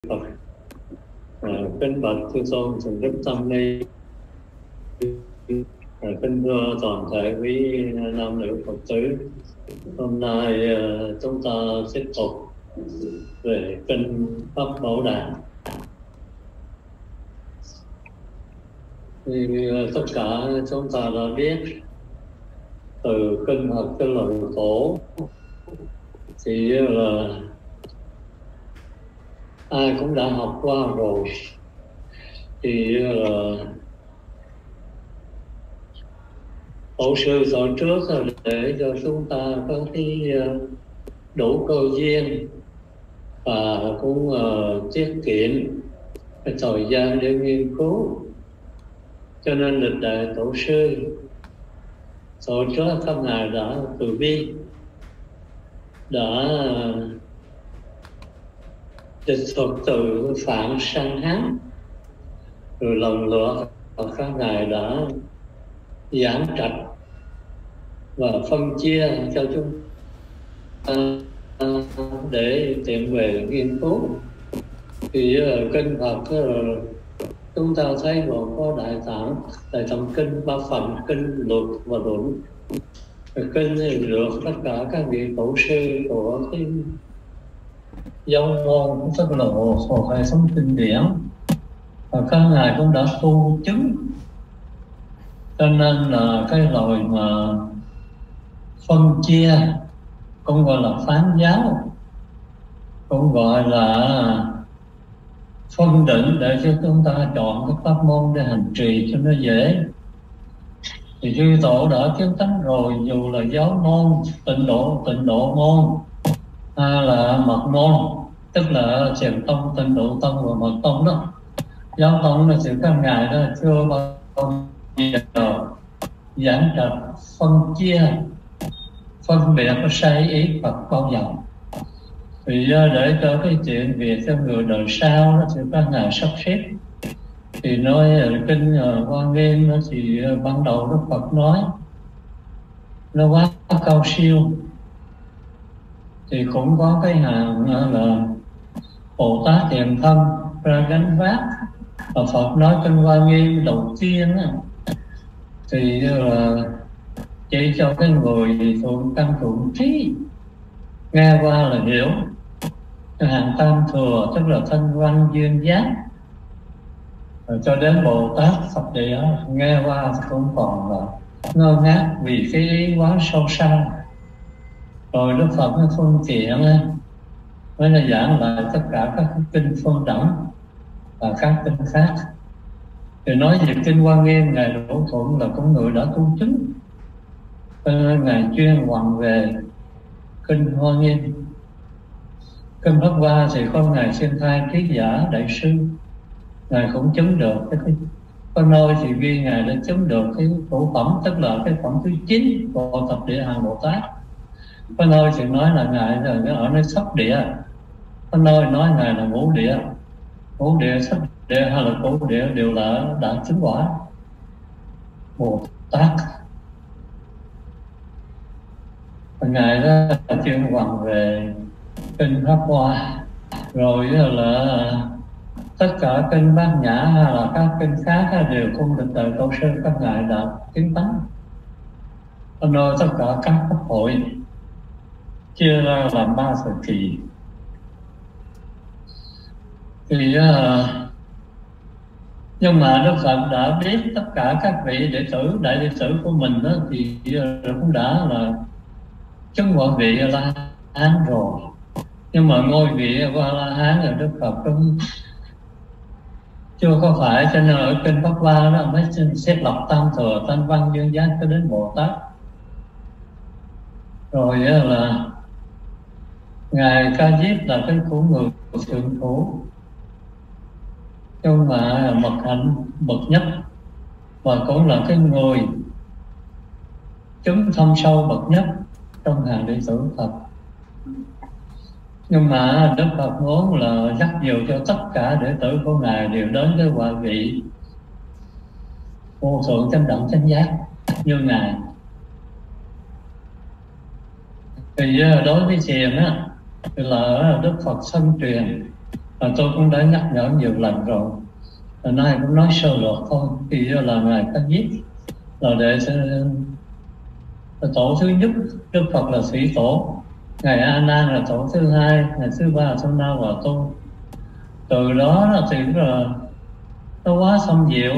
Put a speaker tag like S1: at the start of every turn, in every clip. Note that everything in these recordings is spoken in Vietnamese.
S1: Phật. Kính bạch chư tôn sừng đức tâm ni, kính thưa toàn thể quý nam nữ Phật tử. Hôm nay chúng ta tiếp tục về kinh Pháp Bảo Đàn. Thì tất cả chúng ta đã biết từ kinh Phật cái lời tổ thì là ai cũng đã học qua rồi. Thì là tổ sư tổ trước để cho chúng ta có cái đủ cơ duyên và cũng tiết kiệm cái thời gian để nghiên cứu, cho nên lịch đại tổ sư tổ trước các ngài đã từ bi, đã dịch thuật từ Phạn sang Hán, rồi lần lượt các ngài đã giảng trạch và phân chia cho chúng ta để tiện về nghiên cứu. Thì kinh Phật chúng ta thấy gồm có Đại Tạng Kinh, Ba Phần, Kinh Luật và Luận. Kinh được tất cả các vị tổ sư của cái giáo môn cũng rất là một hệ thống kinh điển, và các ngài cũng đã tu chứng, cho nên là cái lời mà phân chia cũng gọi là phán giáo, cũng gọi là phân định để cho chúng ta chọn cái pháp môn để hành trì cho nó dễ. Thì chư tổ đã chứng tánh rồi, dù là giáo môn, tịnh độ môn hay là mật môn, tức là Thiền tông, Tịnh độ tông và mật tông đó. Giáo tông là sự các ngài đó chưa bao giờ giảng trạch phân chia, phân biệt có sai ý Phật bao giờ. Vì để cho cái chuyện việc cho người đời sau đó thì các ngài sắp xếp. Thì nói ở kinh Hoa Nghiêm đó thì ban đầu Đức Phật nói nó quá cao siêu, thì cũng có cái hàng là Bồ Tát Thiền Thân ra gánh vác. Và Phật nói kinh Hoa Nghiêm đầu tiên đó, thì là chỉ cho cái người thuận căn thuận trí nghe qua là hiểu. Cái hàng Tam Thừa tức là thanh văn duyên giác, rồi cho đến Bồ Tát Phật Địa nghe qua cũng còn là ngơ ngác vì cái ý quá sâu xa. Rồi Đức Phật mới phân tiện mới là giảng lại tất cả các kinh phân đẳng và các kinh khác. Thì nói về kinh Hoa Nghiêm, ngài Đỗ Thuận là con người đã tu chứng, cho nên ngài chuyên hoàn về kinh Hoa Nghiêm. Kinh Pháp Hoa thì có ngài Xin Thai Triết Giả Đại Sư, ngài cũng chứng được có nơi thì ghi ngài đã chứng được cái phổ phẩm, tức là cái phẩm thứ 9 của Thập Địa Hàng Bồ Tát. Có nơi thì nói là ngài là ở nơi Thất Địa, có nơi nói ngài là Ngũ Địa. Ngũ Địa, Thất Địa hay là Cửu Địa đều là đã chứng quả Bồ Tát. Và ngài đó chuyên hoàn về kinh Pháp Hoa. Rồi là tất cả kinh Bát Nhã hay là các kinh khác đều không được đời tổ sư các ngài đã chứng tánh. Cho nên tất cả các pháp hội chia ra làm 3 thời kỳ. Thì nhưng mà Đức Phật đã biết tất cả các vị đệ tử, đại đệ tử của mình đó, thì cũng đã là chứng ngôi vị La Hán rồi. Nhưng mà ngôi vị qua La Hán là Đức Phật cũng chưa có phải, cho nên ở kinh Pháp Hoa đó mới xếp lập Tam Thừa, Thanh Văn Duyên Giác cho đến Bồ Tát. Rồi là ngài Ca Diếp là cái của người thượng thủ, nhưng mà mật hạnh bậc nhất, và cũng là cái người chứng thâm sâu bậc nhất trong hàng đệ tử Phật. Nhưng mà Đức Phật muốn là dắt dìu cho tất cả đệ tử của ngài đều đến với quả vị vô thượng chánh đẳng chánh giác như ngài. Thì đối với thiền á, thì là Đức Phật sân truyền Tôi cũng đã nhắc nhở nhiều lần rồi, nay cũng nói sơ lược thôi. Thì là Ngài Ca Diếp là để tổ thứ nhất, Đức Phật là Thủy Tổ, Ngài A Nan là tổ thứ hai, Ngài thứ ba là Sa Na Hòa Tu. Từ đó là thì là nó quá xâm diệu,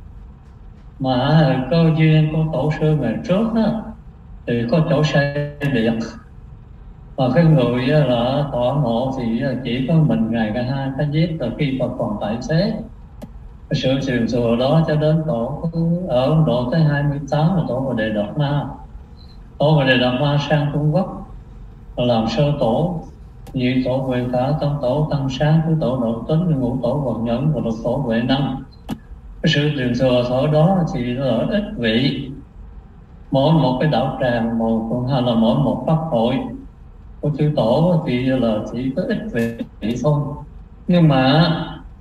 S1: mà cơ duyên của tổ sư ngày trước đó, thì có chỗ xây điện, và cái người là tọa ngộ thì chỉ có mình Ngài Ca Diếp là khi Phật còn tại thế. Cái sự truyền thừa đó cho đến tổ ở Ấn Độ tới 28 là tổ Bồ Đề Đạt Ma. Tổ Bồ Đề Đạt Ma sang Trung Quốc làm sơ tổ, nhị tổ Huệ Khả, tam tổ Tăng Sáng, tứ tổ Độ Tính, ngũ tổ Vận Nhẫn và lục tổ Huệ Năng. Cái sự truyền thừa ở đó thì là ít vị, mỗi một cái đạo tràng hay là mỗi một pháp hội của chư tổ thì là chỉ có ít vị thôi. Nhưng mà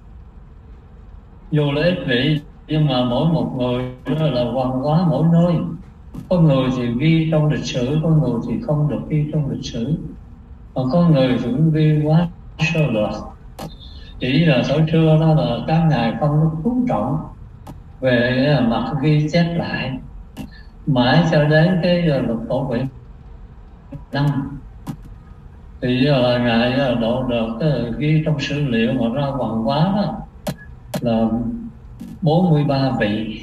S1: dù là ít vị, nhưng mà mỗi một người là hoàn hóa mỗi nơi. Có người thì ghi trong lịch sử, có người thì không được ghi trong lịch sử, còn có người cũng ghi quá sơ lược. Chỉ là thời xưa đó là các ngài không có chú trọng về mặt ghi chép lại, mãi cho đến cái lục tổ Huệ Năng thì là ngài độ được ghi trong sử liệu mà ra hoàng hóa đó là 43 vị.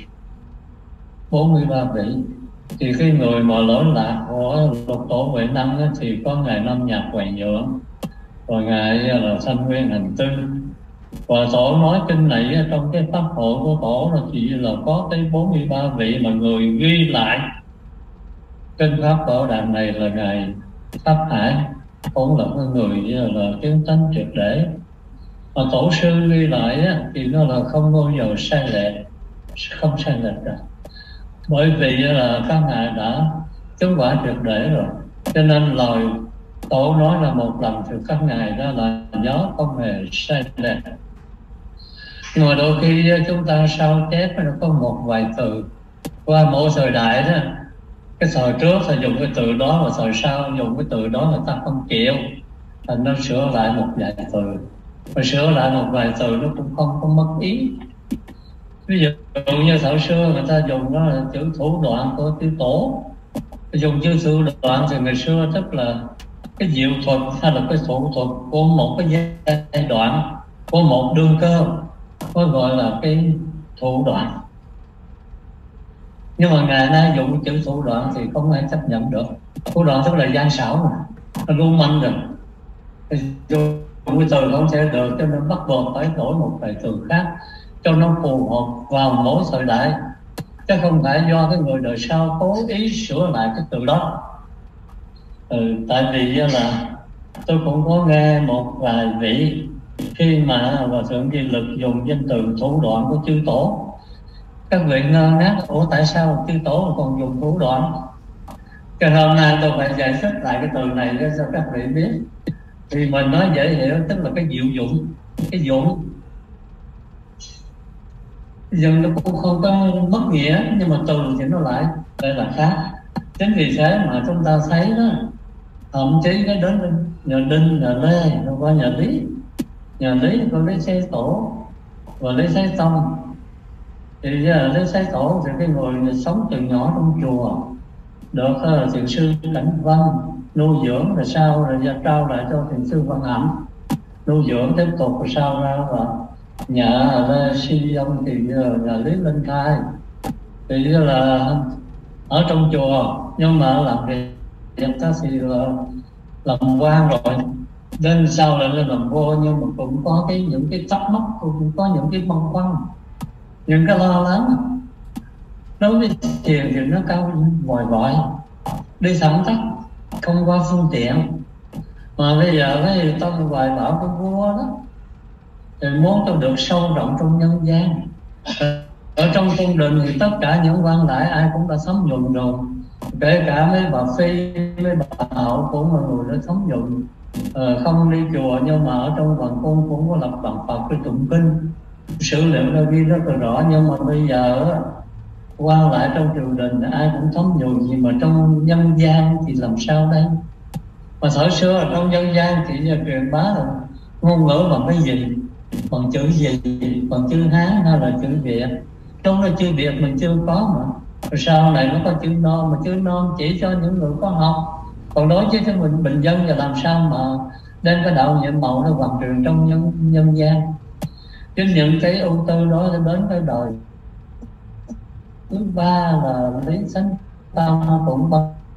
S1: 43 vị. Thì cái người mà lỗi lạc của lục tổ Huệ Năng thì có ngài Nam Nhạc Hoài Nhượng, và ngài là Sanh Nguyên Hành Tư. Và tổ nói kinh này trong cái pháp hội của tổ là chỉ là có tới 43 vị, mà người ghi lại kinh pháp Bảo Đàn này là ngài Pháp Hải, cũng là cái người là kiến tánh triệt để. Mà tổ sư ghi lại thì nó là không bao giờ sai lệch, không sai lệch được, bởi vì là các ngài đã chứng quả triệt để rồi, cho nên lời tổ nói là một lần thì các ngài đó là nhớ không hề sai lệch. Nhưng mà đôi khi chúng ta sao chép nó có một vài từ qua mỗi thời đại đó, cái thời trước thì dùng cái từ đó, và thời sau dùng cái từ đó người ta không chịu, thành nó sửa lại một vài từ, và sửa lại một vài từ nó cũng không có mất ý. Ví dụ như thời xưa người ta dùng đó là chữ thủ đoạn của chữ tổ, dùng chữ thủ đoạn thì ngày xưa tức là cái diệu thuật hay là cái thủ thuật của một cái giai đoạn của một đương cơ, có gọi là cái thủ đoạn. Nhưng mà ngày nay dùng chữ thủ đoạn thì không ai chấp nhận được. Thủ đoạn tức là gian xảo mà, nó lưu manh rồi, dùng cái từ không thể được, cho nên bắt buộc phải đổi một vài từ khác cho nó phù hợp vào mỗi thời đại, chứ không phải do cái người đời sau cố ý sửa lại cái từ đó. Tại vì là tôi cũng có nghe một vài vị khi mà Hòa Thượng Di Lực dùng danh từ thủ đoạn của chư tổ, các vị ngơ ngác, ủa tại sao chư tổ còn dùng thủ đoạn? Cho hôm nay tôi phải giải thích lại cái từ này cho các vị biết. Thì mình nói dễ hiểu, tức là cái diệu dụng, cái dụng dần nó cũng không có mất nghĩa, nhưng mà từ thì nó lại đây là khác. Chính vì thế mà chúng ta thấy đó, thậm chí cái đến nhà Đinh, nhà Lê, rồi qua nhà Lý. Nhà Lý có Lý Thái Tổ và Lý Thái Tông. Thì Lý Thái Tổ thì cái người sống từ nhỏ trong chùa, được thiền sư Cảnh Văn nuôi dưỡng, rồi sau rồi trao lại cho thiền sư Văn Hạnh nuôi dưỡng tiếp tục, rồi sau ra là nhà Lê Si Ông thì nhà Lý Linh Khai thì là ở trong chùa, nhưng mà làm việc ta thì là làm quan rồi, nên sau lại lên làm vua. Nhưng mà cũng có những cái thắc mắc, cũng có những cái băn khoăn, những cái lo lắng. Đối với thiền thì nó cao vòi vọi, đi thẳng tắp, không qua phương tiện. Mà bây giờ cái tông hoài bảo của vua đó thì muốn tôi được sâu rộng trong nhân gian. Ở trong cung đình thì tất cả những quan lại ai cũng đã thấm nhuần rồi, kể cả mấy bà Phi, mấy bà Hậu cũng là người đã thấm nhuần. Không đi chùa nhưng mà ở trong hoàng cung cũng có lập bằng Phật cái tụng kinh, sử liệu đã ghi rất là rõ. Nhưng mà bây giờ quan lại trong triều đình ai cũng thấm nhuần gì, mà trong nhân gian thì làm sao đây? Mà thời xưa ở trong nhân gian thì truyền bá là ngôn ngữ bằng cái gì, bằng chữ gì, bằng chữ Hán hay là chữ Việt? Trong đó chữ Việt mình chưa có mà. Rồi sau này nó có chữ Nôm, mà chữ Nôm chỉ cho những người có học, còn đối với cái mình bình dân là làm sao mà đem cái đạo nhiệm màu nó hoàn truyền trong nhân gian. Chứ những cái ưu tư đó đến cái đời thứ ba là Lý Thánh Tông cũng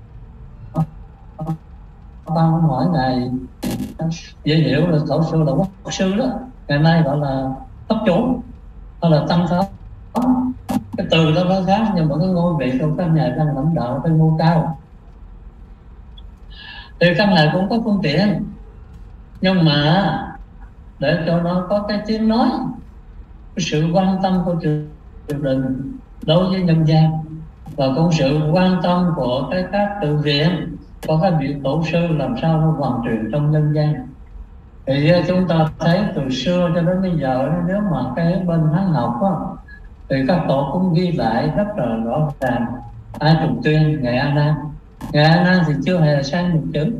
S1: Tông hỏi ngài dễ hiểu là tổ sư là quốc sư đó, ngày nay gọi là pháp chủ hay là tăng pháp. Cái từ đó nó khác, nhưng mà cái ngôi vị của các ngài đang lãnh đạo cái ngôi cao thì các ngài cũng có phương tiện, nhưng mà để cho nó có cái tiếng nói, cái sự quan tâm của triều đình đối với nhân gian, và cũng sự quan tâm của các tự viện, có các vị tổ sư làm sao nó hoàn truyền trong nhân gian. Thì chúng ta thấy từ xưa cho đến bây giờ, nếu mà cái bên Hán học á, thì các tổ cũng ghi lại rất là rõ ràng. Ai Trùng Tuyên, Ngài A Nan, Ngài A Nan thì chưa hề sang một chữ,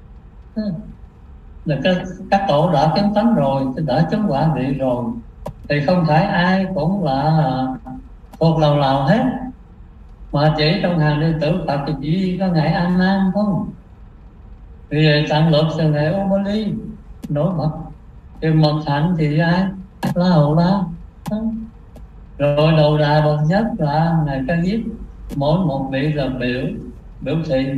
S1: là các tổ đã chứng tánh rồi, đã chứng quả vị rồi, thì không phải ai cũng là thuộc lào hết, mà chỉ trong hàng đệ tử Phật thì chỉ có Ngài A Nan thôi. Thì tạng lực là Ngài Ô Mô Ly nổi bật, thì mật hạnh thì ai? La Hầu La. Rồi đầu đà bậc nhất là Ngài Ca Diếp, mỗi một vị là biểu thị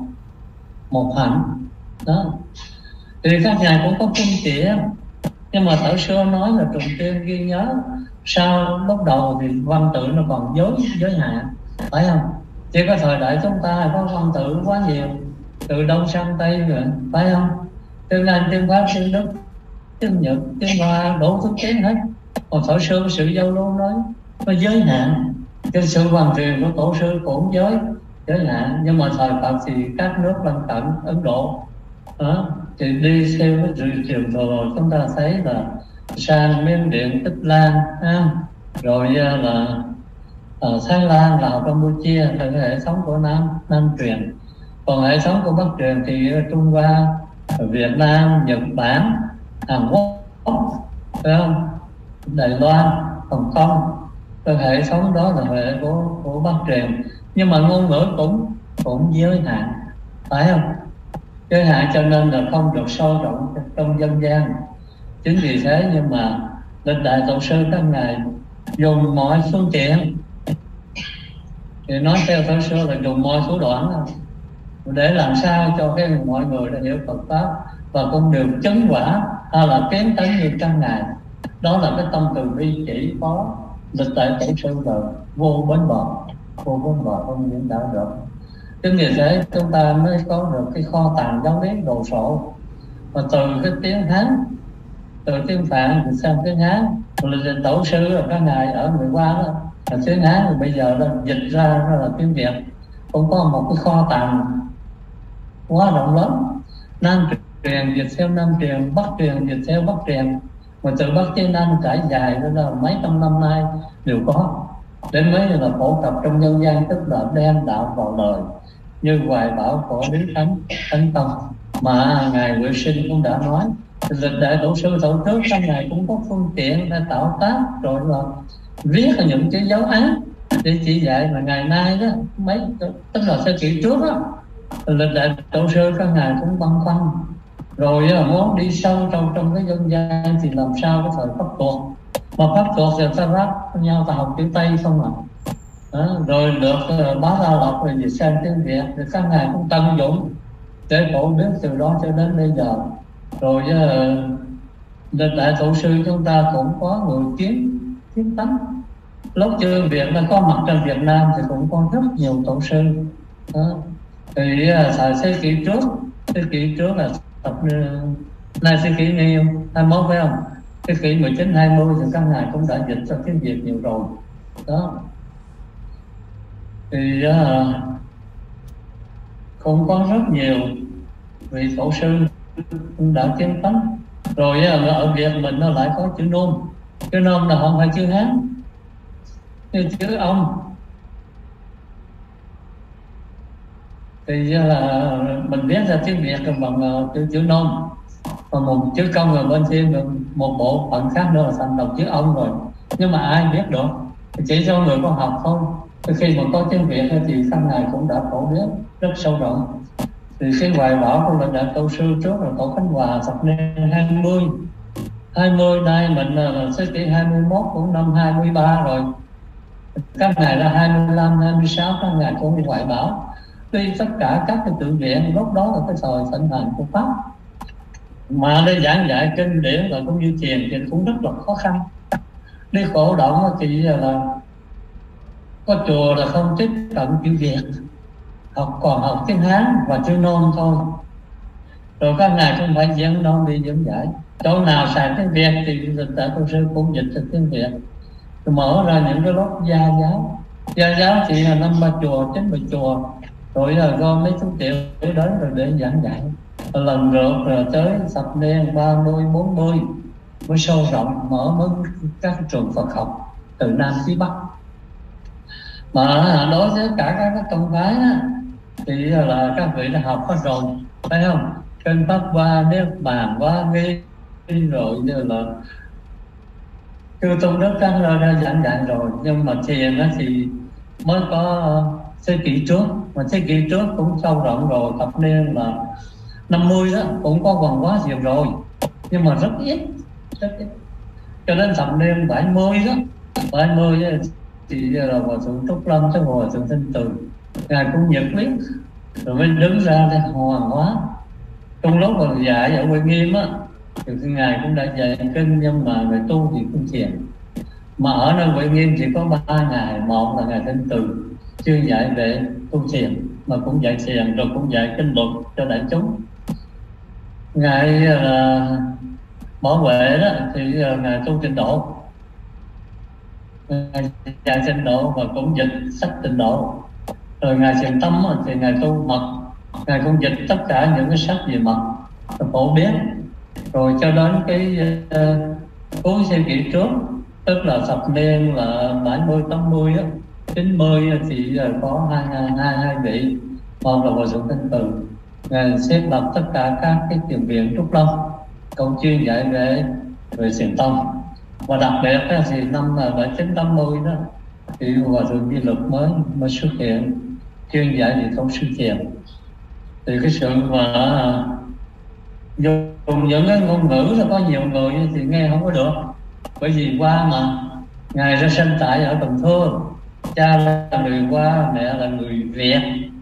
S1: một hạnh đó. Thì các ngài cũng có phương tiện, nhưng mà tổ sư nói là Trùng Tuyên ghi nhớ, sau lúc đầu thì văn tự nó còn giới hạn, phải không? Chỉ có thời đại chúng ta có văn tự quá nhiều, từ đông sang tây rồi, phải không? Tiếng Anh, tiếng Pháp, tiếng Đức, tiếng Nhật, tiếng Hoa, đủ thứ tiếng hết. Còn tổ sư sự giao lưu nói nó giới hạn, cái sự hoàn truyền của tổ sư cũng giới hạn. Nhưng mà thời Phật thì các nước lân cận Ấn Độ đó, thì đi theo cái truyền thừa, chúng ta thấy là sang Miến Điện, Tích Lan rồi là ở Thái Lan, Lào, Campuchia là cái hệ thống của Nam truyền. Còn hệ thống của Bắc truyền thì Trung Hoa, Việt Nam, Nhật Bản, Hàn Quốc, phải không? Đài Loan, Hồng Kông, cái hệ thống đó là hệ của Bắc truyền. Nhưng mà ngôn ngữ cũng giới hạn, phải không? Giới hạn cho nên là không được sâu rộng trong dân gian. Chính vì thế nhưng mà lịch đại tổ sư các ngài dùng mọi phương tiện, thì nói theo tổ sư là dùng mọi thủ đoạn để làm sao cho cái mọi người đã hiểu Phật pháp và cũng được chứng quả hay là tiến tới như các ngài. Đó là cái tâm từ bi chỉ có lịch đại tổ sư là vô bến bờ không những đạo được. Chính vì thế chúng ta mới có được cái kho tàng giáo lý đồ sộ, và từ cái tiếng Hán, từ tiếng Phạn thì sang tiếng Hán, là tổ sư là các ngài ở người qua đó là tiếng Hán, rồi bây giờ là dịch ra là tiếng Việt, cũng có một cái kho tàng quá rộng lớn. Nam truyền dịch theo Nam truyền, Bắc truyền dịch theo Bắc truyền, mà từ Bắc tới Nam trải dài đó là mấy trăm năm nay đều có, đến mấy là phổ cập trong nhân gian, tức là đem đạo vào lời, như hoài bảo của Lý Thánh Tông mà ngài Huệ Sinh cũng đã nói. Lịch đại tổ sư tổ trước các ngài cũng có phương tiện để tạo tác, rồi là viết những cái dấu ấn để chỉ dạy. Mà ngày nay đó, tức là thế kỷ trước đó, lịch đại tổ sư các ngài cũng băn khoăn, rồi muốn đi sâu trong cái dân gian thì làm sao cái thời pháp thuộc, mà pháp thuộc thì ta ráp nhau, ta học chữ Tây không à. Rồi được Bá La Lộc rồi dịch sang tiếng Việt, thì các ngài cũng tận dụng để phổ biến từ đó cho đến bây giờ. Rồi lịch đại tổ sư chúng ta cũng có người kiến tánh. Lúc chưa Việt nó có mặt trong Việt Nam thì cũng có rất nhiều tổ sư đó. Thì thời thế kỷ trước là nay thế kỷ 21 phải không? Thế kỷ 19, 20 thì các ngài cũng đã dịch ra tiếng Việt nhiều rồi đó. Thì cũng có rất nhiều vị tổ sư cũng đã kiến tánh. Rồi ở Việt mình nó lại có chữ Nôm. Chữ Nôm là không phải chữ Hán, như chữ ông thì là mình viết ra tiếng Việt bằng chữ Nôm. Mà một chữ công rồi bên thêm một bộ phận khác nữa là thành đồng chữ ông rồi. Nhưng mà ai biết được, chỉ cho người có học thôi. Khi mà có tiếng Việt thì các ngài cũng đã phổ biến rất sâu rộng. Thì cái hoài bão của lãnh đạo câu sư trước là tổ Khánh Hòa thập niên 20 nay mình là thế kỷ 21 cũng năm 23 rồi. Các ngài là 25, 26 các ngài cũng đi hoài bão. Tuy tất cả các cái tự viện lúc đó là cái thời thịnh hành của Pháp, mà để giảng dạy kinh điển và cũng như thiền thì cũng rất là khó khăn. Đi cổ động thì là có chùa là không tiếp cận chữ Việt, còn học tiếng Hán và chữ Nôm thôi. Rồi các ngài cũng phải dẫn Nôm đi dẫn giải. Chỗ nào xài tiếng Việt thì tại cô sư cũng dịch được tiếng Việt. Rồi mở ra những cái lớp gia giáo. Gia giáo chỉ là 5-3 chùa, 9-10 chùa. Rồi là gom mấy chục triệu đến rồi để giảng dạy. Lần lượt rồi tới thập niên 30, 40 mới sâu rộng mở mới các trường Phật học từ Nam chí Bắc. Mà đối với cả các tông phái thì là các vị đã học hết rồi, phải không? Kinh Pháp Hoa, Niết Bàn, Hoa Nghi rồi như là chư tôn đức các nơi đã giảng dạy rồi. Nhưng mà thiền thì mới có thế kỷ trước, mà thế kỷ trước cũng sâu rộng rồi. Thập niên là 50 đó cũng có văn hóa thiền rồi, nhưng mà rất ít. Cho đến thập niên 70 đó, 70 thì là Hòa thượng Trúc Lâm tới Hòa thượng Thanh Từ, ngài cũng nhiệt liệt rồi mới đứng ra để hoàn hóa. Trong lúc còn dạy ở Huệ Nghiêm á thì ngài cũng đã dạy kinh, nhưng mà về tu thì không thiền. Mà ở nơi Huệ Nghiêm chỉ có 3 ngày, một là ngài Thanh Từ chuyên dạy về tu thiền, mà cũng dạy thiền rồi cũng dạy kinh luật cho đại chúng. Ngài là Bảo Huệ đó thì ngài tu Tịnh Độ, ngài dạy Tịnh Độ và cũng dịch sách Tịnh Độ. Rồi ngài Thiền Tâm thì ngài tu mật, ngài cũng dịch tất cả những cái sách về mật phổ biến. Rồi cho đến cái cuối thế kỷ trước, tức là thập niên là 70, 80 đó, 90 thì có hai vị. Một là Hòa thượng Thanh Từ, ngài xếp lập tất cả các cái thiền viện Trúc Lâm, cũng chuyên dạy về thiền tông. Và đặc biệt thì năm 79-80 đó thì Hòa thượng Di Lực mới xuất hiện chuyên dạy về thông sư thiền. Thì cái sự mà dùng những cái ngôn ngữ là có nhiều người thì nghe không có được, bởi vì qua mà ngài ra sinh tại ở Cần Thơ, cha là người Hoa, mẹ là người Việt,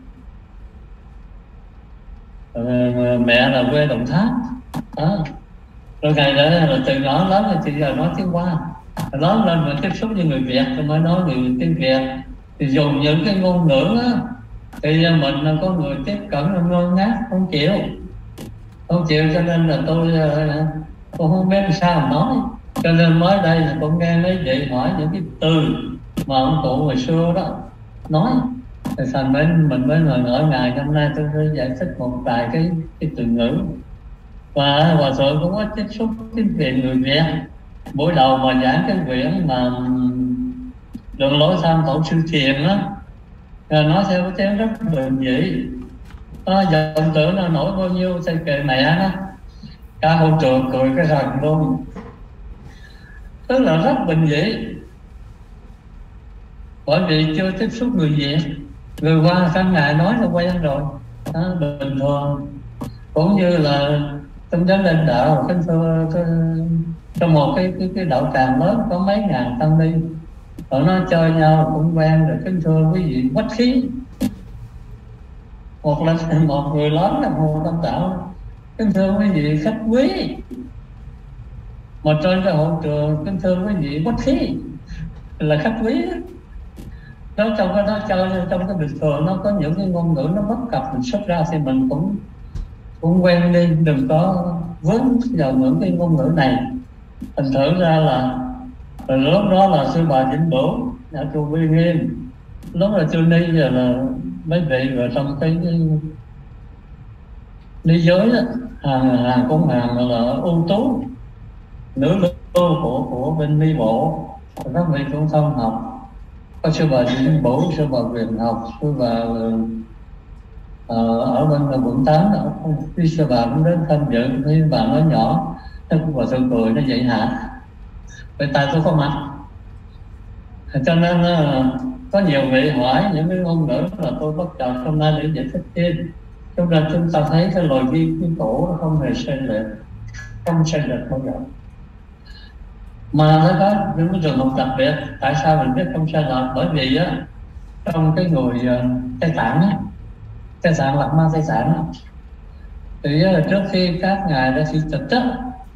S1: mẹ là quê Đồng Tháp đó. Rồi ngài đã từ nhỏ lớn thì giờ nói tiếng Hoa, lớn lên mà tiếp xúc với người Việt thì mới nói người tiếng Việt. Thì dùng những cái ngôn ngữ đó, thì mình có người tiếp cận là ngơ ngác không chịu, cho nên là tôi không biết sao mà nói. Cho nên mới đây là cũng nghe mấy vị hỏi những cái từ mà ông cụ hồi xưa đó nói, thì thành mình mới ngỡ ngàng. Hôm nay tôi giải thích một vài cái từ ngữ. Và Hòa thượng cũng có tiếp xúc tiếng Việt người Việt. Buổi đầu mà giảng cái quyển mà Đường Lối Tham Tổ Sư Thiền đó, nói theo cái tiếng rất bình dị, dòng tưởng nó nổi bao nhiêu thầy kệ mẹ đó, cả hội trường cười cái rần luôn. Tức là rất bình dị, bởi vì chưa tiếp xúc người Việt. Người Hoa các ngài nói là quen rồi, bình thường. Cũng như là trong chánh lãnh đạo kính thưa trong một cái đạo tràng lớn có mấy ngàn tăng ni, họ nói chơi nhau cũng quen rồi. Kính thưa quý vị, quách khí một người lớn là Hồ Tâm Tạo, kính thưa quý vị, khách quý. Mà trên cái hội trường, kính thưa quý vị, quách khí là khách quý đó. Nó trong cái đó chơi, trong cái bình thường nó có những cái ngôn ngữ nó bất cập, mình xuất ra thì mình cũng quen đi, đừng có vướng vào những cái ngôn ngữ này. Thành thử ra là lúc đó là sư bà Vĩnh Bửu ở chùa Uy Nghiêm, lúc là chưa ni, giờ là mấy vị rồi trong cái ni giới đó, hàng cũng hàng là ưu tú nữ lưu của bên ni bộ. Các vị cũng thông học, có sư bà Vĩnh Bửu, sư bà Quyền Học, sư bà ở bên quận 8 đó, khi sư bà cũng đến tham dự, khi bà nói nhỏ nó cũng vào tôi cười, nó vậy hả, vậy tại tôi có mặt. Cho nên có nhiều vị hỏi những cái ngôn ngữ là tôi bắt chợt hôm nay để giải thích thêm. Cho nên chúng ta thấy cái lời ghi cái cổ nó không hề sai lệch, không sai lệch bao giờ, mà nó có những cái trường hợp đặc biệt. Tại sao mình biết không sai lệch? Bởi vì á, trong cái người Tây Tạng á, Tây Tạng Lạt Ma Tây Tạng á, thì trước khi các ngài ra thị tịch á,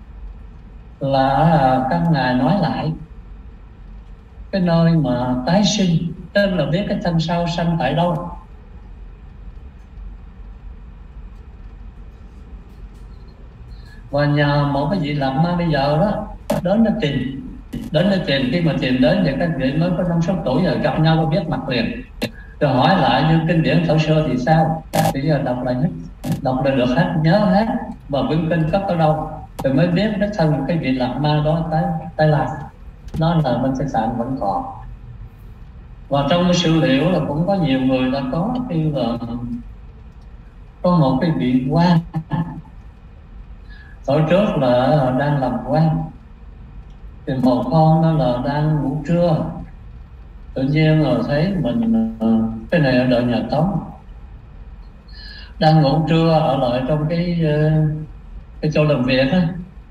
S1: là các ngài nói lại cái nơi mà tái sinh, tức là biết cái thân sau sanh tại đâu. Và nhờ một cái vị Lạt Ma bây giờ đó đến nó tìm, khi mà tìm đến thì các vị mới có 5-6 tuổi rồi, gặp nhau có biết mặt liền, rồi hỏi lại như kinh điển thổ sơ thì sao, thì giờ đọc lại hết, đọc là được hết, nhớ hết, và vững kinh cất ở đâu, rồi mới biết đích thân cái vị Lạt Ma đó tại là nó là bên Tây Tạng vẫn còn. Và trong cái sử liệu là cũng có nhiều người đã có khi là có một cái vị quan tối trước là đang làm quan, thì một con đó là đang ngủ trưa, tự nhiên rồi thấy mình cái này ở đời nhà Tống, đang ngủ trưa ở lại trong cái chỗ làm việc á,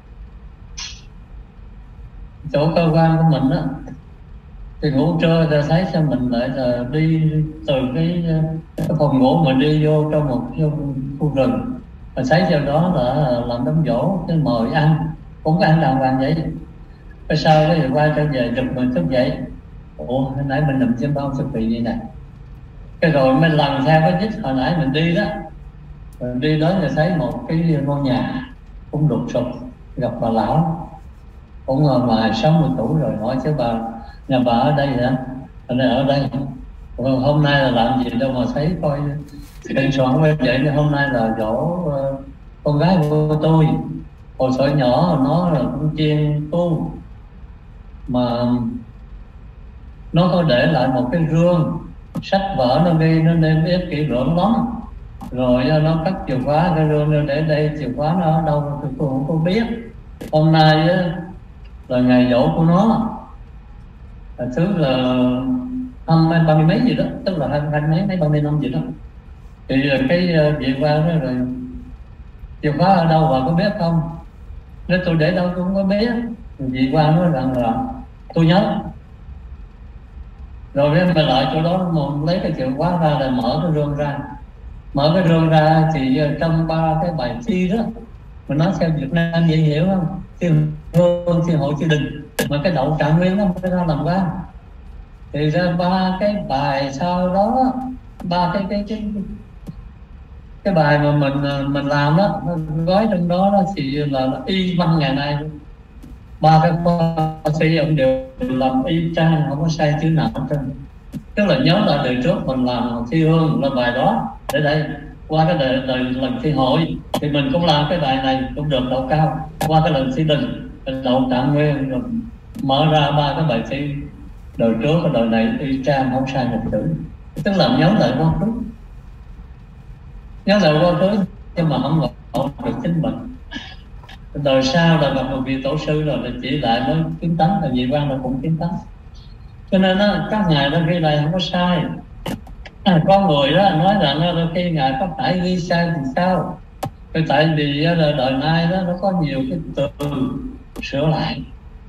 S1: chỗ cơ quan của mình á, thì ngủ trưa ta thấy sao mình lại là đi từ cái phòng ngủ mình đi vô trong một khu rừng, và thấy sau đó là làm đám dỗ cái mời ăn, cũng có ăn đàng hoàng vậy. Cái sau cái qua trở về giật mình thức dậy, ủa hồi nãy mình nằm trên bao thực bị vậy nè, cái rồi mình lần theo cái đích hồi nãy mình đi đó, mình đi đến thì thấy một cái ngôi nhà cũng đục sụp, gặp bà lão cũng là ngoài 60 tuổi rồi, hỏi chứ bà nhà bà ở đây hả? Ở đây. Còn hôm nay là làm gì đâu mà thấy coi thỉnh soạn như vậy, thì hôm nay là dỗ con gái của tôi, hồi sợi nhỏ nó là con chiên tu, mà nó có để lại một cái rương sách vở, nó ghi nó nêm biết kỹ lưỡng lắm, rồi nó cất chìa khóa cái rương nó để đây, chìa khóa nó ở đâu thì tôi không có biết. Hôm nay là ngày dỗ của nó, là thứ là 30 mấy gì đó, tức là 20 mấy 30 năm gì đó, thì cái vị quan đó rồi chìa khóa ở đâu bà có biết không? Nếu tôi để đâu tôi không có biết. Vị quan nói rằng là tôi nhớ. Rồi em về lại chỗ đó một lấy cái chìa khóa ra là mở cái rương ra, thì trong 3 cái bài thi đó, mình nói theo Việt Nam dễ hiểu không? Thiên hương, thiên hội, thiên đình, mà cái đậu Trạng Nguyên nó mới ra làm quan. Thì ra 3 cái bài sau đó, 3 cái bài mà mình làm đó, gói trong đó thì là y văn ngày nay. 3 cái khoa thi ông đều làm y chang, không có sai chữ nào hết trơn. Tức là nhớ là đời trước mình làm thi hương là bài đó, để đây qua cái đời lần thi hội thì mình cũng làm cái bài này cũng được đậu cao, qua cái lần thi đình đậu Trạng Nguyên, rồi mở ra 3 cái bài thi đời trước và đời này y chang, không sai một chữ. Tức là nhớ lại quá khứ, nhưng mà không ngộ được chính mình. Đời sau là gặp một vị tổ sư rồi là chỉ lại mới kiến tánh, là vị quan là cũng kiến tánh. Cho nên các ngài đôi khi này không có sai. Con người đó nói rằng đôi khi ngài có phải ghi sai thì sao? Tại vì là đời nay đó nó có nhiều cái từ sửa lại,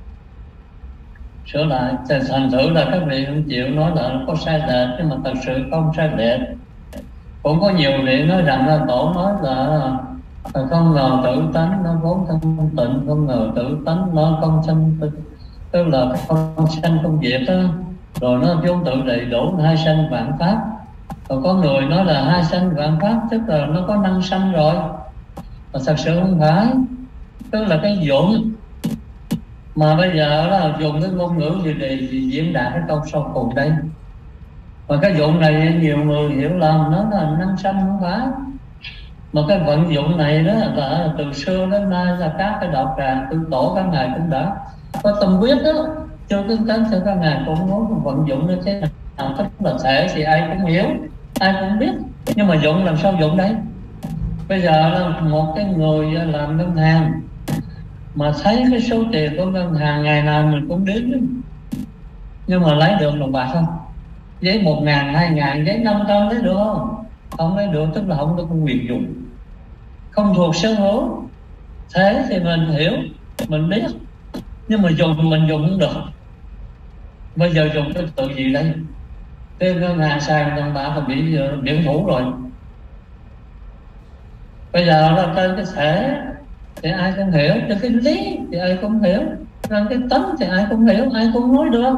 S1: thành thử là các vị không chịu nói là nó có sai lệch, nhưng mà thật sự không sai lệch. Cũng có nhiều vị nói rằng là tổ nói là không ngờ tự tánh nó vốn không tịnh, không ngờ tự tánh nó không sanh, tức là không sanh không diệt đó. Rồi nó vốn tự đầy đủ hai sanh vạn pháp. Còn có người nói là hai sanh vạn pháp tức là nó có năng sanh rồi, mà thật sự không phải. Tức là cái dụng mà bây giờ là dùng cái ngôn ngữ gì để diễn đạt cái câu sau cùng đây. Và cái dụng này nhiều người hiểu lầm nó là năng sanh, không phải. Mà cái vận dụng này đó là từ xưa đến nay là các cái đạo tràng tư tổ các ngài cũng đã có tâm quyết đó, chưa cứng cắn cho các ngài cũng muốn vận dụng như thế nào, tức là thể thì ai cũng hiểu, ai cũng biết, nhưng mà dụng làm sao dụng đấy? Bây giờ là một cái người làm ngân hàng mà thấy cái số tiền của ngân hàng ngày nào mình cũng đếm, nhưng mà lấy được đồng bạc không? Giấy 1.000, 2.000, giấy 500 lấy được không? Không lấy được, tức là không có quyền dụng, không thuộc sở hữu. Thế thì mình hiểu, mình biết, nhưng mà dùng mình dùng không được. Bây giờ dùng cái tự gì đây? Cái ngân hàng xài đồng bạc là bị biển thủ rồi. Bây giờ là trên cái thể thì ai cũng hiểu, trên cái lý thì ai cũng hiểu, trên cái tánh thì ai cũng hiểu, ai cũng nói được.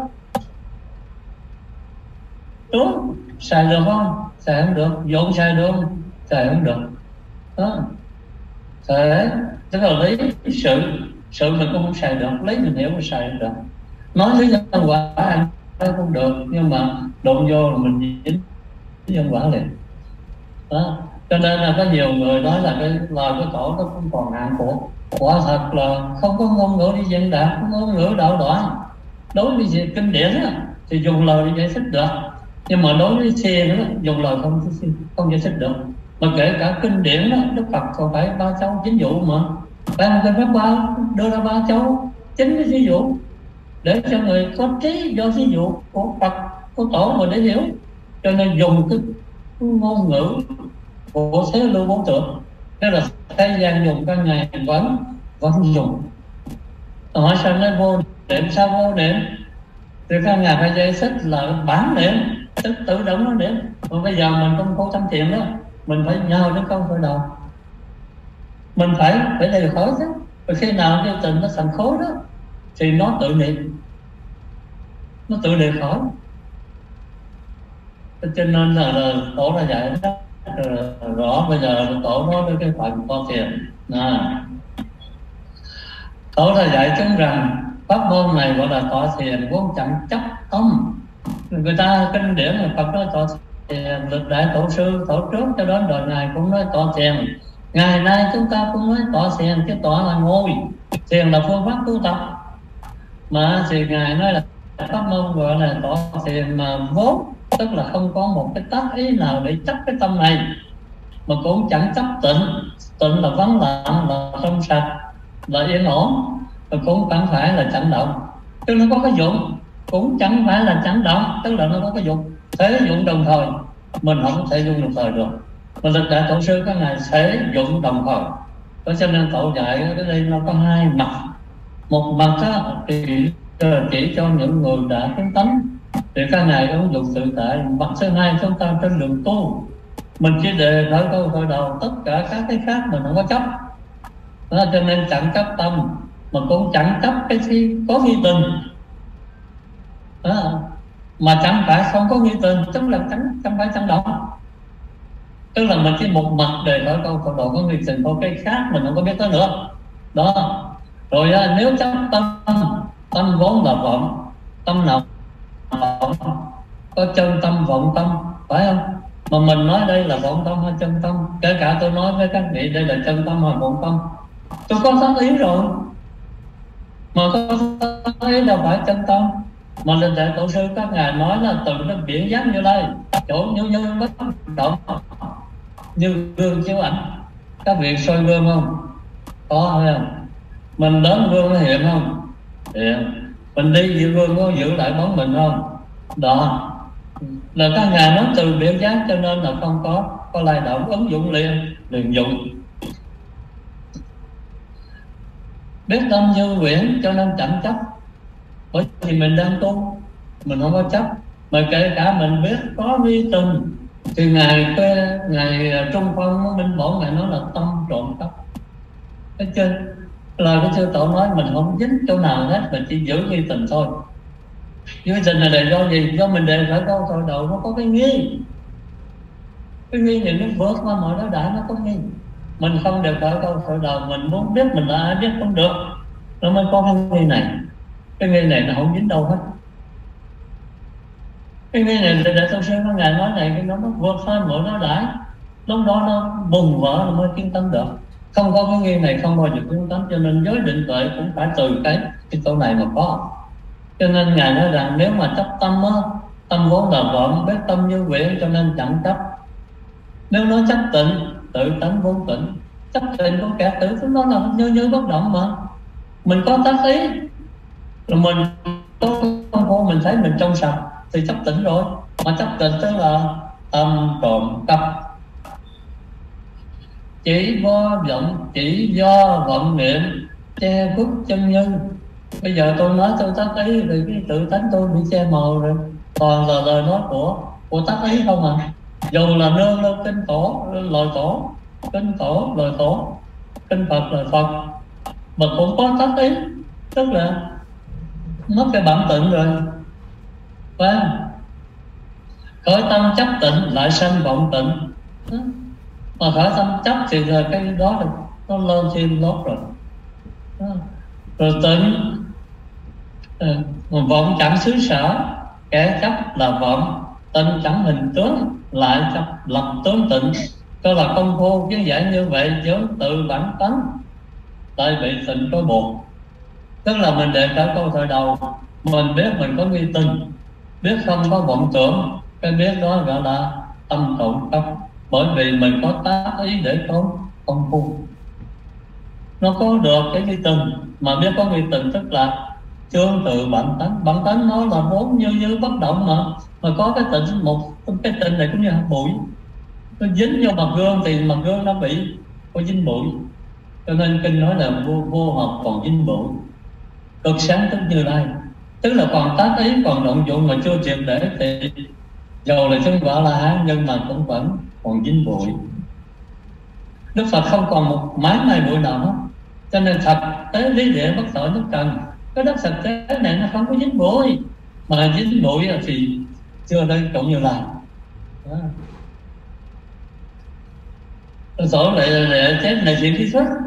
S1: Đúng, xài được không? Xài không được. Dụng xài được không? Xài không được. Đó. Thể tức là lý, sự mình cũng không xài được, lý mình hiểu mà xài không được. Nói lý nhân quả anh nói không được, nhưng mà đụng vô là mình dính nhân quả liền. Đó. Cho nên là có nhiều người nói là cái lời của tổ nó không còn hạn của. Quả thật là không có ngôn ngữ đi diễn đạt, không có ngôn ngữ đạo đoạn. Đối với kinh điển á, thì dùng lời để giải thích được, nhưng mà đối với thiền dùng lời không giải thích được. Mà kể cả kinh điển đó, Đức Phật còn phải 3 châu 9 dụ mà. Phải không? Kinh Pháp Hoa đưa ra 3 châu 9 cái ví dụ để cho người có trí do ví dụ của Phật, của tổ mà để hiểu. Cho nên dùng cái ngôn ngữ của thế lưu bốn tượng, tức là thế gian dùng các ngày vẫn dùng. Hỏi sao nói vô niệm? Sao vô niệm? Thì các ngài phải giải thích là bản niệm, tức tự động nó niệm. Còn bây giờ mình không có tâm thiện đó, mình phải nhờ đến công khởi đầu, mình phải lìa khối chứ. Và khi nào cái tình nó thành khối đó thì nó tự niệm, nó tự lìa khỏi. Cho nên là tổ ra dạy đó rõ. Bây giờ tổ nói với cái phần con thiền tổ ra dạy chúng rằng pháp môn này gọi là tọa thiền vốn chẳng chấp tâm. Người ta kinh điển là Phật nói tọa thiền, lịch đại tổ sư tổ trước cho đến đời Ngài cũng nói tọa thiền. Ngày nay chúng ta cũng nói tọa thiền, chứ tọa là ngồi, thiền là phương pháp tu tập. Mà thì Ngài nói là pháp môn gọi là tọa thiền mà vốn, tức là không có một cái tác ý nào để chấp cái tâm này, mà cũng chẳng chấp tịnh. Tịnh là vắng lặng, là trong sạch, là yên ổn, và cũng chẳng phải là chẳng động, tức nó có cái dụng. Cũng chẳng phải là chẳng động, tức là nó có cái dụng. Thế dụng đồng thời, mình không thể dụng đồng thời được. Mà lịch đại tổ sư các ngài thể dụng đồng thời. Cho nên tổ dạy cái đây nó có hai mặt. Một mặt thì chỉ cho những người đã kiến tánh thì các ngài ứng dụng tự tại. Mặt thứ hai, chúng ta trên đường tu mình chỉ đề khởi câu khởi đầu, tất cả các cái khác mình không có chấp. Đó, cho nên chẳng chấp tâm, mà cũng chẳng chấp cái gì có nghi tình. Đó. Mà chẳng phải không có nghi tình, tức là chẳng phải chẳng động. Tức là mình chỉ một mặt đề khởi câu khởi đầu có nghi tình thôi, cái khác mình không có biết tới nữa. Đó. Rồi nếu chấp tâm vốn là vọng, tâm nào vọng? Có chân tâm, vọng tâm, phải không? Mà mình nói đây là vọng tâm hay chân tâm? Kể cả tôi nói với các vị đây là chân tâm hay vọng tâm, tôi có tác ý rồi. Mà có tác ý đâu phải chân tâm. Mà lịch đại tổ sư các ngài nói là từ cái biển giác Như Lai, chỗ như bất động, như gương chiếu ảnh. Các vị soi gương không? Có hay không? Mình đến gương nó hiện không? Hiện. Mình đi giữa gương có giữ lại bóng mình không? Đó là các ngài nói từ biểu giác, cho nên là không có lay động, ứng dụng liền dụng. Biết tâm như quyển cho nên chẳng chấp. Bởi vì mình đang tu, mình không có chấp. Mà kể cả mình biết có vi tình thì ngài Trung Phong Minh Bổn ngài nói là tâm trộm cắp. Thấy chưa? Lời của sư tổ nói mình không dính chỗ nào hết, mình chỉ giữ vi tình thôi. Vi tình là do gì? Do mình đề khởi câu khởi đầu nó có cái nghi. Cái nghi này nó vượt qua mọi đối đại, nó có nghi. Mình không đề khởi câu khởi đầu, mình muốn biết mình là ai biết không được, nó mới có cái nghi này. Cái nghi này nó không dính đâu hết. Cái nghi này là để tổ sư có ngài nói này, cái nó vượt qua mọi đối đại, lúc đó nó bùng vỡ nó mới kiến tánh được. Không có cái nghi này không bao giờ kiến tánh. Cho nên giới định tuệ cũng phải từ cái câu này mà có. Cho nên ngài nói rằng nếu mà chấp tâm á, Tâm vốn là vọng, biết tâm như quyển cho nên chẳng chấp. Nếu nói chấp tịnh, tự tánh vốn tịnh. Chấp tịnh của kẻ tử chúng nó là như bất động mà. Mình có tác ý, rồi mình có công phu, mình thấy mình trong sạch thì chấp tịnh rồi. Mà chấp tịnh tức là tâm trộm cắp. Chỉ do vọng niệm che khuất chân nhân. Bây giờ tôi nói tôi tác ý thì cái tự tánh tôi bị che mờ rồi, toàn là lời nói của tác ý không à. Dù là nương lên kinh tổ, lời tổ, kinh tổ, lời tổ, kinh Phật, lời Phật, mà cũng có tác ý, tức là mất cái bản tịnh rồi. Và khởi tâm chấp tịnh lại sanh vọng tịnh. Mà khởi tâm chấp thì là cái đó là nó lên trên lót rồi. Rồi tịnh vọng chẳng xứ sở, kẻ chấp là vọng. Tịnh chẳng hình tướng, lại chấp lập tướng tịnh. Đó là công phu kiến giải như vậy vốn tự bản tánh, tại bị tịnh có buộc. Tức là mình đề cả câu thời đầu, mình biết mình có nghi tình, biết không có vọng tưởng, cái biết đó gọi là tâm trộm cắp. Bởi vì mình có tác ý để có công phu. Nó có được cái nghi tình, mà biết có nghi tình tức là chương tự bản tánh. Bản tánh nó là vốn như bất động mà có cái tịnh, một cái tịnh này cũng như hạt bụi, nó dính vô mặt gương thì mặt gương nó bị có dính bụi. Cho nên kinh nói là vô học còn dính bụi, cực sáng tức Như Lai. Tức là còn tác ý, còn động dụng mà chưa triệt để thì dầu là chứng quả La Hán nhưng mà cũng vẫn còn dính bụi. Đức Phật không còn một mái may bụi nào hết. Cho nên thật tế lý địa bất tội nhất cần. Cái đất thực tế này nó không có dính bụi, mà dính bụi thì chưa đến chỗ Như Lai. Sổ lại chép này chuyện kỹ thuật.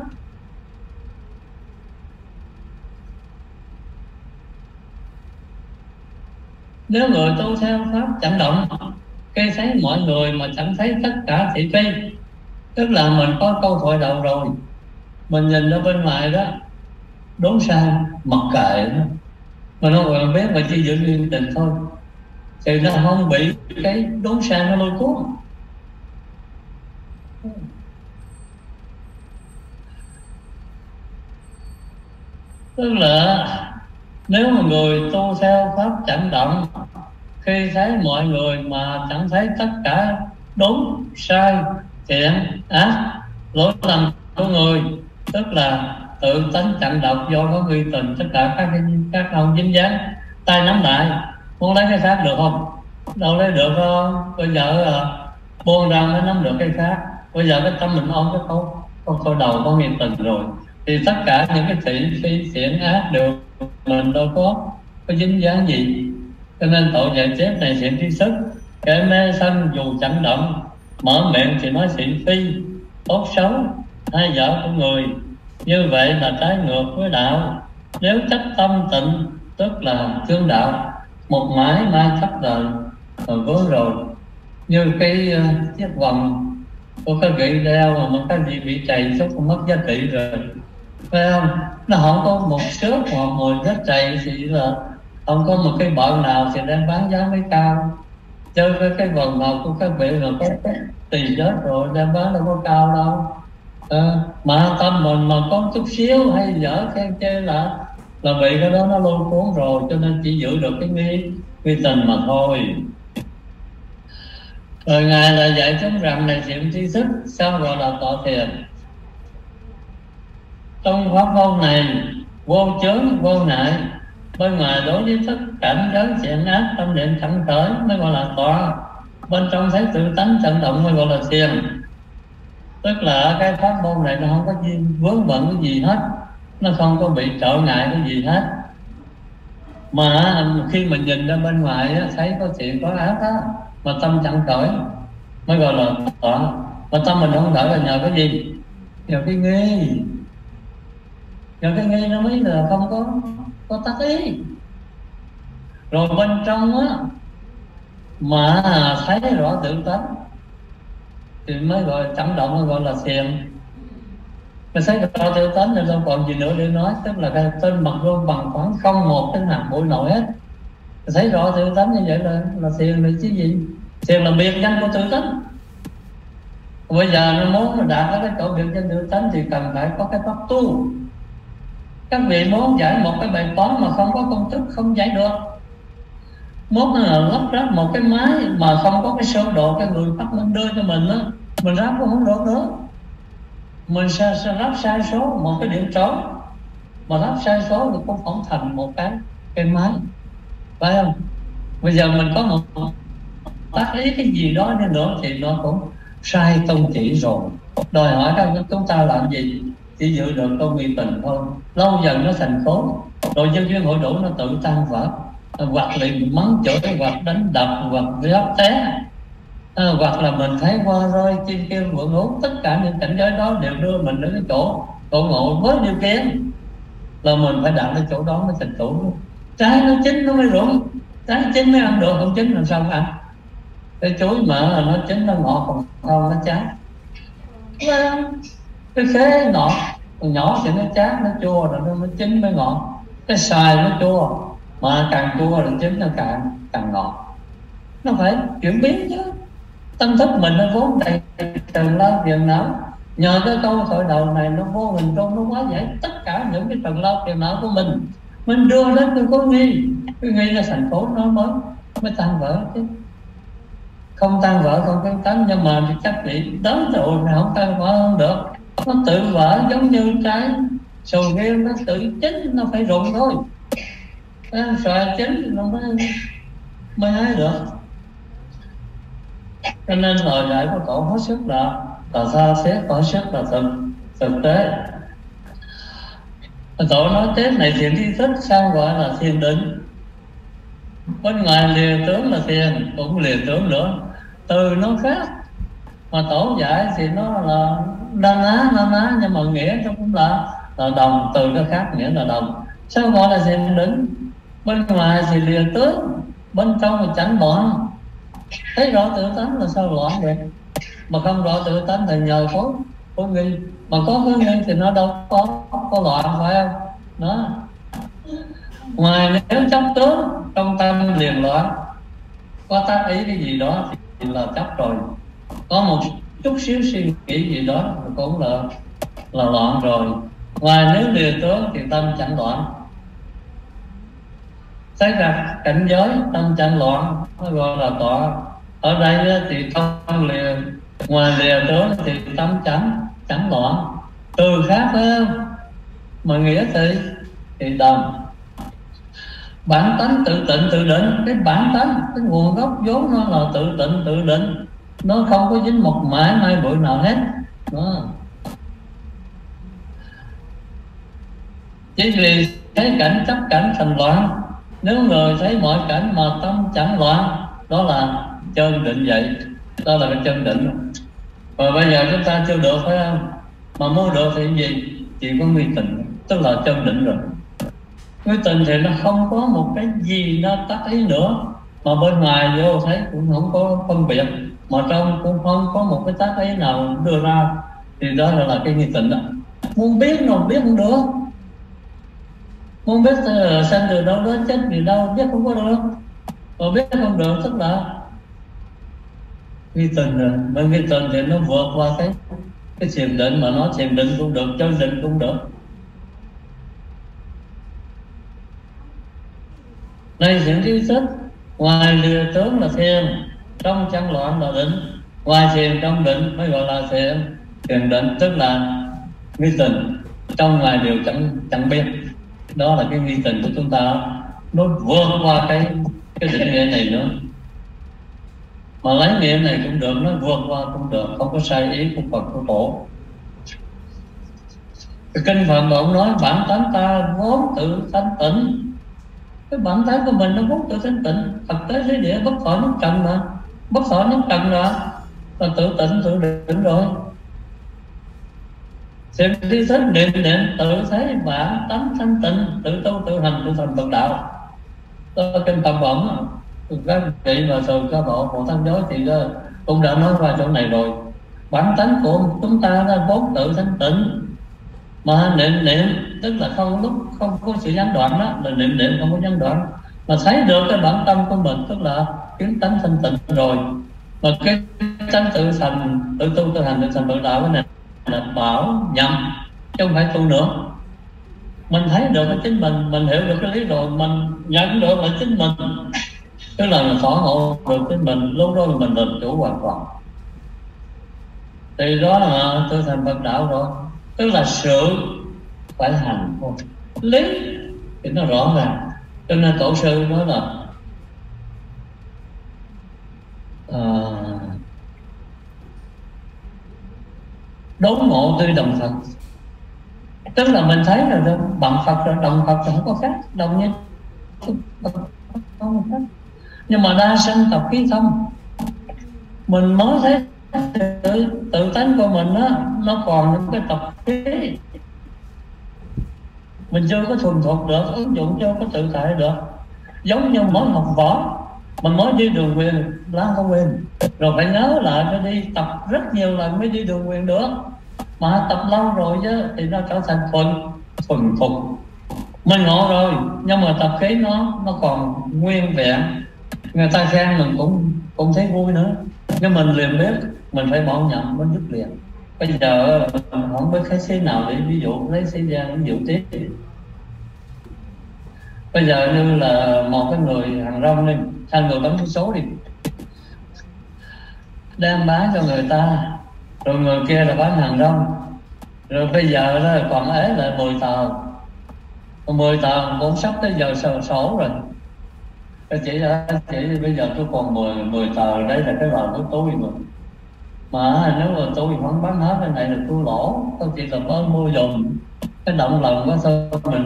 S1: Nếu người tu theo pháp chẳng động, khi thấy mọi người mà chẳng thấy tất cả thị phi, tức là mình có câu thoại đầu rồi, mình nhìn ở bên ngoài đó đốn sang mặc kệ nó, mà nó còn biết mà chỉ giữ nguyên tình thôi, thì nó không bị cái đốn sang nó lôi cuốn. Tức là nếu mà người tu theo pháp chẳng động, khi thấy mọi người mà chẳng thấy tất cả đúng sai thiện ác lỗi lầm của người, tức là tự tánh chặn độc do có nghi tình, tất cả các ông dính dáng, tay nắm lại muốn lấy cái khác được không? Đâu lấy được không? Bây giờ buông ra mới nắm được cái khác. Bây giờ cái tâm mình ôm cái câu đầu có nghi tình rồi, thì tất cả những cái thị phi thiện ác đều mình đâu có dính dáng gì. Cho nên tội dạy chép này thiện tri thức, kẻ mê sân dù chẳng động, mở miệng thì nói thị phi tốt xấu hay dở của người, như vậy là trái ngược với đạo. Nếu chấp tâm tịnh tức là thương đạo, một mãi mai thất đời vốn rồi. Như cái chiếc vòng của cái gậy đeo mà cái gì bị trầy xúc mất giá trị rồi, phải không? Nó không có một xước hoặc một giá trị thì là không có một cái bợ nào thì đang bán giá mới cao. Chơi với cái vòng ngọc của các vị là có tiền chết rồi, đang bán đâu có cao đâu. Mà tâm mình mà có chút xíu hay dở khen chê là bị cái đó nó lôi cuốn rồi, cho nên chỉ giữ được cái nghi tình mà thôi. Rồi Ngài là dạy chúng rằng này thiện tri thức, sao gọi là tọa thiền? Trong pháp môn này vô chướng vô ngại, bên ngoài đối với tất cảnh giới thiện ác tâm niệm thẳng khởi mới gọi là tọa, bên trong thấy tự tánh trận động mới gọi là thiền. Tức là cái pháp môn này nó không có gì vướng bận cái gì hết, nó không có bị trở ngại cái gì hết. Mà khi mình nhìn ra bên ngoài thấy có thiện có ác á, mà tâm chẳng khởi mới gọi là tọa. Mà tâm mình không khởi là nhờ cái gì? Nhờ cái nghi. Nhờ cái nghi nó mới là không có tác ý. Rồi bên trong á mà thấy rõ tự tánh thì mới gọi chẳng động, mới gọi là thiền. Mình thấy rõ tự tánh thì đâu còn gì nữa để nói. Tức là cái tên mặt gương bằng khoảng không một cái hạt bụi nổi hết. Thấy rõ tự tánh như vậy là thiền là chứ gì? Thiền là biệt danh của tự tánh. Bây giờ nó muốn đạt tới cái chỗ biệt danh tự tánh thì cần phải có cái pháp tu. Các vị muốn giải một cái bài toán mà không có công thức không giải được, muốn là lắp ráp một cái máy mà không có cái sơ đồ cái người phát minh đưa cho mình á, mình ráp cũng không được nữa. Mình sẽ ráp sai số một cái điện trống, mà ráp sai số thì cũng không thành một cái máy, phải không? Bây giờ mình có một tác ý cái gì đó đi nữa thì nó cũng sai tông chỉ rồi. Đòi hỏi các chúng ta làm gì? Chỉ giữ được câu nghi tình thôi. Lâu dần nó thành khối, rồi nhân duyên hội đủ nó tự tan vỡ, hoặc liền mắng chửi, hoặc đánh đập, hoặc gấp té, hoặc là mình thấy hoa rơi chim kêu vượng út. Tất cả những cảnh giới đó đều đưa mình đến cái chỗ ngộ ngộ với điều kiện là mình phải đạt đến chỗ đó mới thành tựu. Trái nó chín nó mới rụng, trái chín mới ăn được, không chín làm sao ăn? Cái chuối mà nó chín nó ngọt, còn không nó chát. Cái khế ngọt nhỏ thì nó chát, nó chua, rồi nó chín mới ngọt. Cái xoài nó chua, mà càng chua rồi chín nó càng ngọt. Nó phải chuyển biến chứ. Tâm thức mình nó vốn đầy trần lao phiền não. Nhờ cái câu thoại đầu này nó vô hình trung nó hóa giải tất cả những cái trần lao phiền não của mình. Mình đưa đến cái có nghi, cái nghi là thành phố nó mới tan vỡ chứ. Không tan vỡ không cái tánh, nhưng mà thì chắc bị đến rồi nào không tan vỡ không được. Nó tự vỡ giống như cái sầu riêng nó tự chín, nó phải rụng thôi. Xoài chín nó mới hái được. Cho nên lời dạy của tổ hết sức là tha thiết, hết sức là thực tế. Tổ nói Tết này thiền tri thức, sao gọi là thiền định? Bên ngoài lìa tướng là thiền, cũng lìa tướng nữa, từ nó khác. Mà tổ dạy thì nó là na ná, nhưng mà nghĩa nó cũng là đồng, từ nó khác nghĩa là đồng. Sao gọi là thiền định? Bên ngoài thì lìa tướng, bên trong thì chẳng loạn. Thấy rõ tự tánh là sao loạn được? Mà không rõ tự tánh thì nhờ có nghi. Mà có nghi thì nó đâu có loạn, phải không? Đó. Ngoài nếu chấp tướng, trong tâm liền loạn. Có tác ý cái gì đó thì là chấp rồi. Có một chút xíu suy nghĩ gì đó cũng là loạn rồi. Ngoài nếu lìa tướng thì tâm chẳng loạn. Thấy ra cảnh giới tâm chẳng loạn, nó gọi là tọa. Ở đây thì tâm lìa, ngoài lìa tướng thì tâm chẳng loạn. Từ khác phải không? Mà nghĩa thì đồng. Bản tánh tự tịnh tự định. Cái bản tánh, cái nguồn gốc vốn nó là tự tịnh tự định, nó không có dính một mãi mai bụi nào hết đó. Chỉ vì thấy cảnh chấp cảnh thành loạn. Nếu người thấy mọi cảnh mà tâm chẳng loạn, đó là chân định vậy. Đó là cái chân định. Và bây giờ chúng ta chưa được, phải không? Mà muốn được thì gì? Chỉ có nghi tình, tức là chân định rồi. Nghi tình thì nó không có một cái gì nó tác ý nữa, mà bên ngoài vô thấy cũng không có phân biệt, mà trong cũng không có một cái tác ý nào đưa ra, thì đó là cái nghi tình đó. Muốn biết rồi biết không được. Muốn biết sanh từ đâu đến chết từ đâu, biết không có được. Mà biết không được tức là nghi tình rồi. Mà nghi tình thì nó vượt qua cái thiền định, mà nó thiền định cũng được, chân định cũng được. Đây thiền tri thức, ngoài lìa tướng là thiền, trong chẳng loạn là định. Ngoài thiền trong định mới gọi là thiền định, tức là nghi tình, trong ngoài đều chẳng biết. Đó là cái nghi tình của chúng ta, nó vượt qua cái định nghĩa này nữa. Mà lấy nghĩa này cũng được, nó vượt qua cũng được, không có sai ý của Phật của Tổ. Cái kinh Phật mà ông nói bản tánh ta vốn tự thanh tịnh. Cái bản tánh của mình nó vốn tự thanh tịnh. Thực tế thế địa bất thọ nhất trần mà, bất thọ nhất trần là tự tịnh tự định rồi. Thiền tri thức niệm tự thấy bản tánh thanh tịnh, tự tu tự hành tự thành Phật đạo. Đó là kinh Tâm Bổng. Các vị mà thường các bộ tham giới thì cũng đã nói qua chỗ này rồi. Bản tánh của chúng ta là vốn tự thanh tịnh, mà niệm tức là không lúc không có sự gián đoạn, đó là niệm không có gián đoạn. mà thấy được cái bản tâm của mình, tức là kiến tánh thanh tịnh rồi, mà cái tánh tự thành, tự tu tự hành, tự thành tự đạo, cái này là bảo nhầm chứ không phải tu nữa. Mình thấy được cái chính mình hiểu được cái lý rồi, mình nhận được là chính mình, tức là mình thỏa ngộ được chính mình, lúc đó mình làm chủ hoàn toàn. Thì đó là tự thành Phật đạo rồi, tức là sự phải hành thôi, lý thì nó rõ ràng. Cho nên tổ sư nói là đốn ngộ tuy đồng Phật, tức là mình thấy là bằng Phật rồi, đồng Phật thì không có khác, đồng như không khác. Nhưng mà đa sanh tập khí tâm, mình mới thấy tự tánh của mình đó, nó còn những cái tập khí mình chưa có thuần thục được, ứng dụng chưa có tự tại được. Giống như mới học võ, mình mới đi đường quyền lá có quyền, rồi phải nhớ lại, phải đi tập rất nhiều lần mới đi đường quyền được. Mà tập lâu rồi chứ thì nó trở thành thuần thục, mình ngộ rồi, nhưng mà tập khí nó còn nguyên vẹn. Người ta khen mình cũng thấy vui nữa, nhưng mình liền biết mình phải bỏ nhận, mình dứt liền. Bây giờ không biết cái xí nào để ví dụ, lấy xí gian ví dụ tiếp. Bây giờ như là một cái người hàng rong đi, hai người bấm số đi, đem bán cho người ta, rồi người kia là bán hàng rong, rồi bây giờ đó còn ế lại 10 tờ cũng sắp tới giờ sổ rồi. Chị bây giờ tôi còn 10 tờ, đây là cái vào của tôi mà nếu mà tôi không bán hết cái này là tôi lỗ, tôi chỉ là có mua dùm cái động lòng của sao mình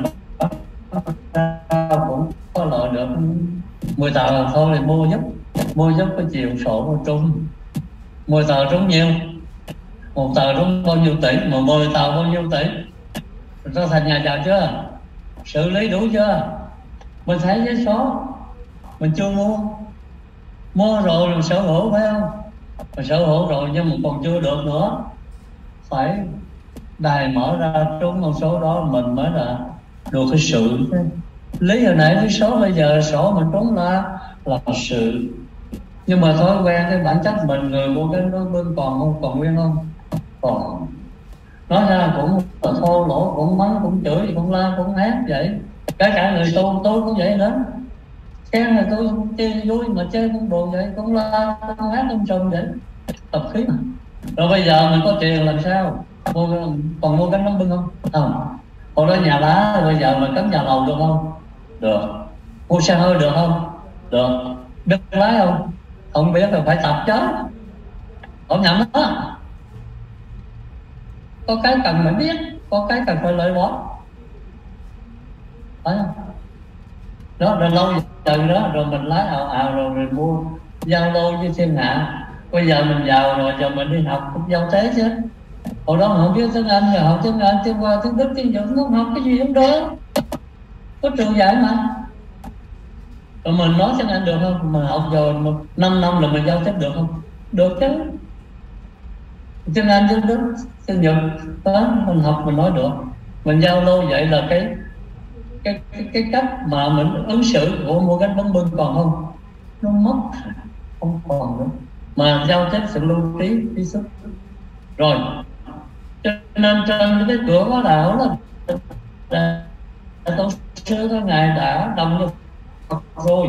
S1: cũng có lợi được 10 tờ thôi, thì mua giúp cái chiều sổ của Trung. 10 tờ trúng nhiêu? 1 tờ trúng bao nhiêu tỷ, mà 10 tờ bao nhiêu tỷ, rồi thành nhà giàu chưa? Xử lý đủ chưa? Mình thấy giấy số mình chưa mua rồi là sở hữu, phải không? Mình sở hữu rồi nhưng mà còn chưa được nữa, phải đài mở ra trúng con số đó mình mới là được cái sự. Lý hồi nãy cái số, bây giờ số mình trúng là sự. Nhưng mà thói quen, cái bản chất mình, người mua cái nó bên còn nguyên không? Còn nói ra cũng là thô lỗ, cũng mắng, cũng chửi, cũng la, cũng hát vậy. Cả người tu tôi cũng vậy nữa, khen là tôi chơi vui, mà chơi cũng buồn vậy, cũng la, cũng hát, cũng sùng vậy, tập khí mà. Rồi bây giờ mình có tiền làm sao? Còn mua cánh nấm bưng không? Không. Còn đó nhà lá, bây giờ mình cắm nhà lầu được không? Được. Mua xe hơi được không? Được. Biết lái không? Không biết là phải tập chứ. Không nhầm đó. Có cái cần phải biết, có cái cần phải loại bỏ, phải không? Đó, rồi lâu dần đó, rồi mình lái ào rồi mua giao lô với thiên hạ. Bây giờ mình giàu rồi, giờ mình đi học cũng giao tế chứ. Hồi đó mình không biết tiếng Anh, rồi học tiếng Anh, tiếng Hoa, tiếng Đức, tiếng Nhật, không học cái gì cũng đó. Có trường dạy mà. Rồi mình nói tiếng Anh được không? Mà học rồi 5 năm là mình giao tiếp được không? Được chứ. Tiếng Anh, tiếng Đức, tiếng Nhật đó, mình học mình nói được. Mình giao lưu vậy là cái cách mà mình ứng xử của một cách bấm bưng còn không? Nó mất, không còn nữa. Mà giao tiếp sự lưu trí sức. Rồi, cho nên trên cái cửa có đạo là tổ sư các ngài đã đồng nhập rồi,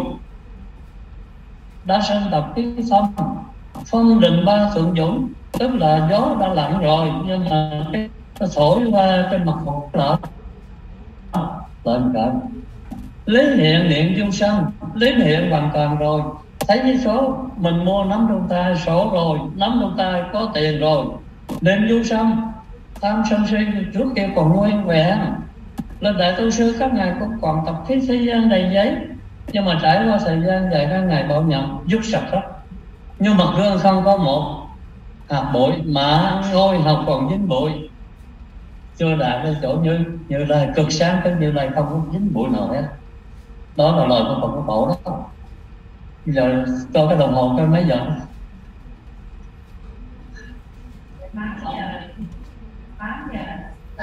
S1: đã sanh tập cái xong phân định ba thượng dũng, tức là gió đã lặng rồi, nhưng mà nó thổi qua trên mặt hồ lở lên cả lý hiện điện dung sanh, lý hiện hoàn toàn rồi. Thấy cái số mình mua nắm trong tay sổ rồi, nắm trong tay có tiền rồi, nên dung sanh tham sân si trước kia còn nguyên vẹn. Lên đại tu sư các ngài cũng còn tập khí thế gian đầy giấy, nhưng mà trải qua thời gian dài các ngài bảo nhận dứt sạch hết. Nhưng mặt gương không có một hạt bụi, mà ngôi học còn dính bụi, chưa đạt đến chỗ như là cực sáng, cái như này không có dính bụi nào hết. Đó là lời của Phật của Tổ đó. Bây giờ cho cái đồng hồ cái mấy giờ?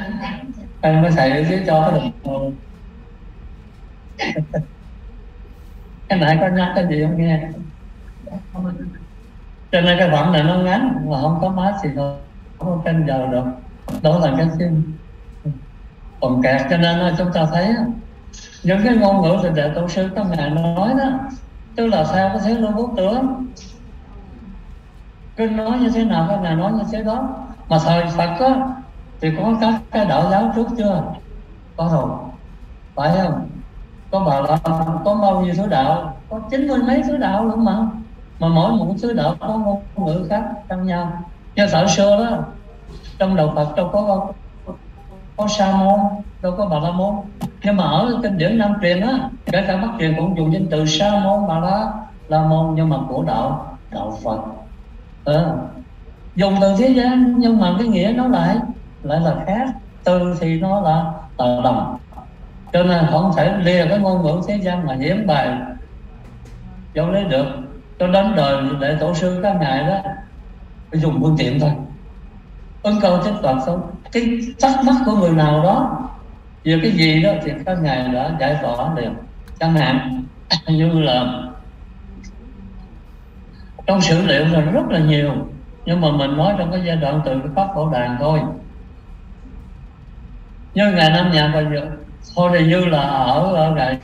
S1: Anh mới thầy chứ cho cái đồng hồ. Cái nãy có nhắc cái gì không nghe? Cho nên cái phẩm này nó ngắn mà không có mát thì thôi, không có canh giờ được. Đó là cái xin còn kẹt. Cho nên là chúng ta thấy những cái ngôn ngữ thì Đại Tổ sư các ngài nói đó, tức là theo cái thế lưu quốc tướng, cứ nói như thế nào các ngài nói như thế đó. Mà thời Phật á thì có các cái đạo giáo trước chưa? Có rồi, phải không? Có Bà La, có bao nhiêu thứ đạo, có 90 mấy thứ đạo luôn mà mỗi một thứ đạo có ngôn ngữ khác trong nhau. Như thời xưa đó, trong đạo Phật đâu có Sa môn, đâu có Bà La môn. Nhưng mà ở kinh điển Nam truyền á, kể cả Bắc truyền cũng dùng danh từ Sa môn, Bà La môn, nhưng mà của đạo Phật dùng từ thế gian, nhưng mà cái nghĩa nó lại là khác. Từ thì nó là đồng, cho nên không thể lìa cái ngôn ngữ thế gian mà hiển bài đâu lấy được. Cho đến đời Đại Tổ sư các ngài đó dùng phương tiện thôi, ứng câu thích Phật thôi. Cái thắc mắc của người nào đó về cái gì đó thì các ngài đã giải tỏa liền. Chẳng hạn như là trong sử liệu là rất là nhiều, nhưng mà mình nói trong cái giai đoạn từ cái Pháp Phổ Đàn thôi. Như ngài Nam Nhạc bây giờ thôi thì như là ở ngài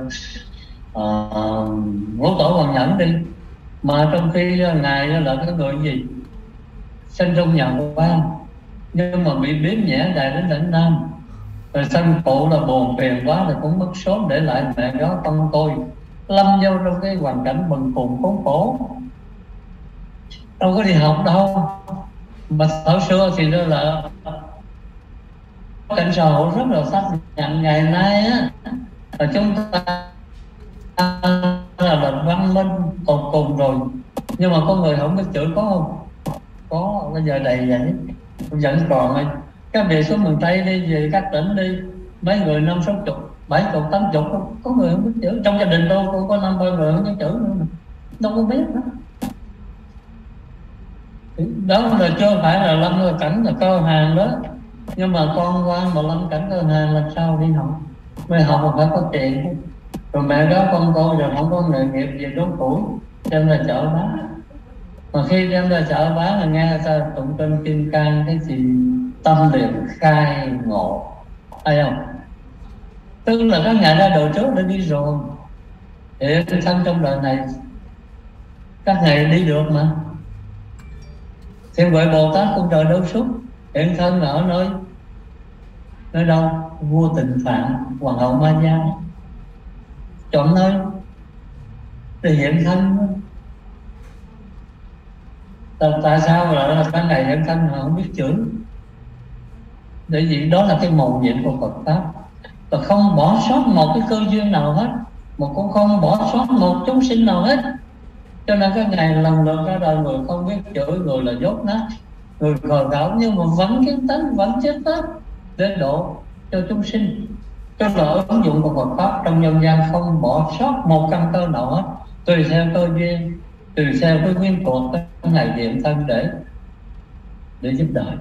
S1: Ngũ Tổ Hoàng Nhẫn đi, mà trong khi ngài là cái người gì sinh trong nhà quan, nhưng mà bị biếm nhẹ đài đến đỉnh Nam, rồi thân phụ là buồn phiền quá thì cũng mất sớm, để lại mẹ đó con tôi lâm vô trong cái hoàn cảnh bần cùng khốn khổ, đâu có đi học đâu. Mà thời xưa thì đó là cảnh xã hội rất là xác nhận. Ngày nay á là chúng ta là văn minh tột cùng rồi, nhưng mà có người không biết chữ có không? Có, bây giờ đầy vậy vẫn còn. Các vị xuống miền Tây đi, về các tỉnh đi, mấy người 50, 60, 70, 80 có người không biết chữ. Trong gia đình tôi có 50 người không biết chữ nữa, đâu có biết đó. Đó là chưa phải là lâm cảnh là cơ hàng đó, nhưng mà con quan mà lâm cảnh cơ hàng làm sao đi học? Mới học mà phải có tiền, rồi mẹ đó con tôi rồi không có nghề nghiệp gì đốn củi, đem ra chợ bán. Mà khi đem ra chợ bán là nghe người ta tụng kinh Kim Cang cái gì tâm liền khai ngộ, thấy không? Tức là các ngài ra đời trước đã đi rồi, để thân trong đời này các ngài đi được mà. Thiên Huệ Bồ Tát cũng trời đâu suốt, hiện thân ở nơi đâu? Vua Tịnh Phạn, Hoàng hậu Ma Gia chọn nơi để hiện thân. Tại sao là các ngài hiện thân mà không biết chữ? Bởi vì đó là cái mầu nhiệm của Phật Pháp, và không bỏ sót một cái cơ duyên nào hết, mà cũng không bỏ sót một chúng sinh nào hết. Cho nên các ngài lần lượt ra đời, người không biết chữ, người là dốt nát, người khờ khảo, nhưng mà vẫn kiến tánh, vẫn chết hết để độ cho chúng sinh. Cho là ứng dụng của Phật Pháp trong nhân gian không bỏ sót một căn cơ nào hết, tùy theo cơ duyên, tùy theo cái nguyên cuộc các ngài hiện thân để giúp đời.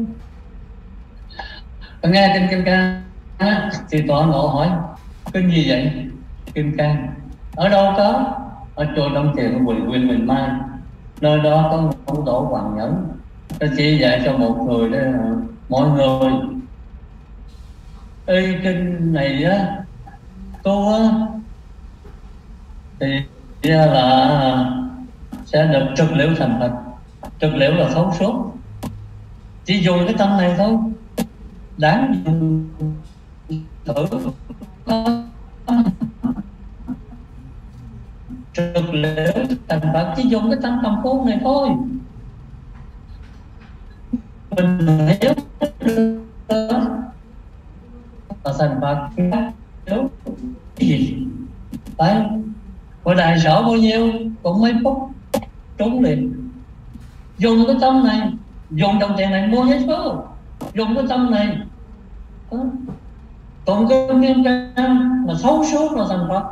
S1: Nghe trên Kim Cang thì tọa ngộ hỏi kinh gì vậy? Kim Cang ở đâu có? Ở chùa Đông Thiện, huyện Bình Mai, nơi đó có Ngũ Tổ Hoàng Nhẫn. Nó chỉ dạy cho một người đó, mọi người y kinh này á, tu á thì là sẽ được trực liễu thành Phật. Trực liễu là thấu suốt, chỉ dùng cái tâm này thôi, đáng dùng thử. Trực liễu thành Phật chỉ dùng cái tâm cầm cốt này thôi. Mình hiểu là thành Phật hiểu gì phải. Hồi đại sở bao nhiêu cũng mấy phút trúng liền. Dùng cái tâm này, dùng đồng tiền này mua hết số, dùng cái tâm này tụng cái Kim Cang mà thấu suốt là thành Phật.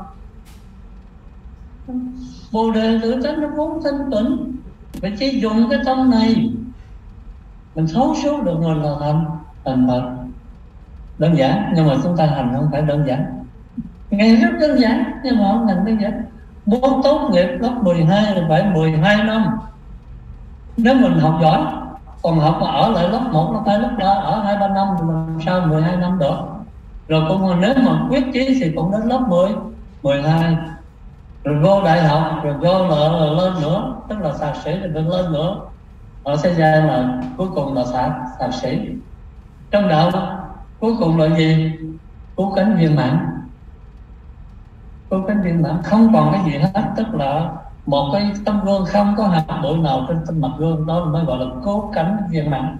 S1: Bồ đề tự tánh nó vốn thanh tịnh, phải chỉ dùng cái tâm này mình thấu suốt được rồi là thành Phật. Đơn giản, nhưng mà chúng ta hành không phải đơn giản. Nghe rất đơn giản nhưng mà không thành đơn giản. muốn tốt nghiệp lớp 12 thì phải 12 năm nếu mình học giỏi. Còn học mà ở lại lớp 1, lớp 2, lớp 3 ở 2-3 năm thì làm sao 12 năm được. Rồi cũng nếu mà quyết chí thì cũng đến lớp 10, 12, rồi vô đại học, rồi vô là lên nữa, tức là thạc sĩ thì được lên nữa. Ở thế gian là cuối cùng là thạc sĩ. Trong đạo cuối cùng là gì? Cứu cánh viên mãn. Cứu cánh viên mãn không còn cái gì hết, tức là một cái tấm gương không có hạt bụi nào trên mặt gương, đó mới gọi là cứu cánh viên mãn.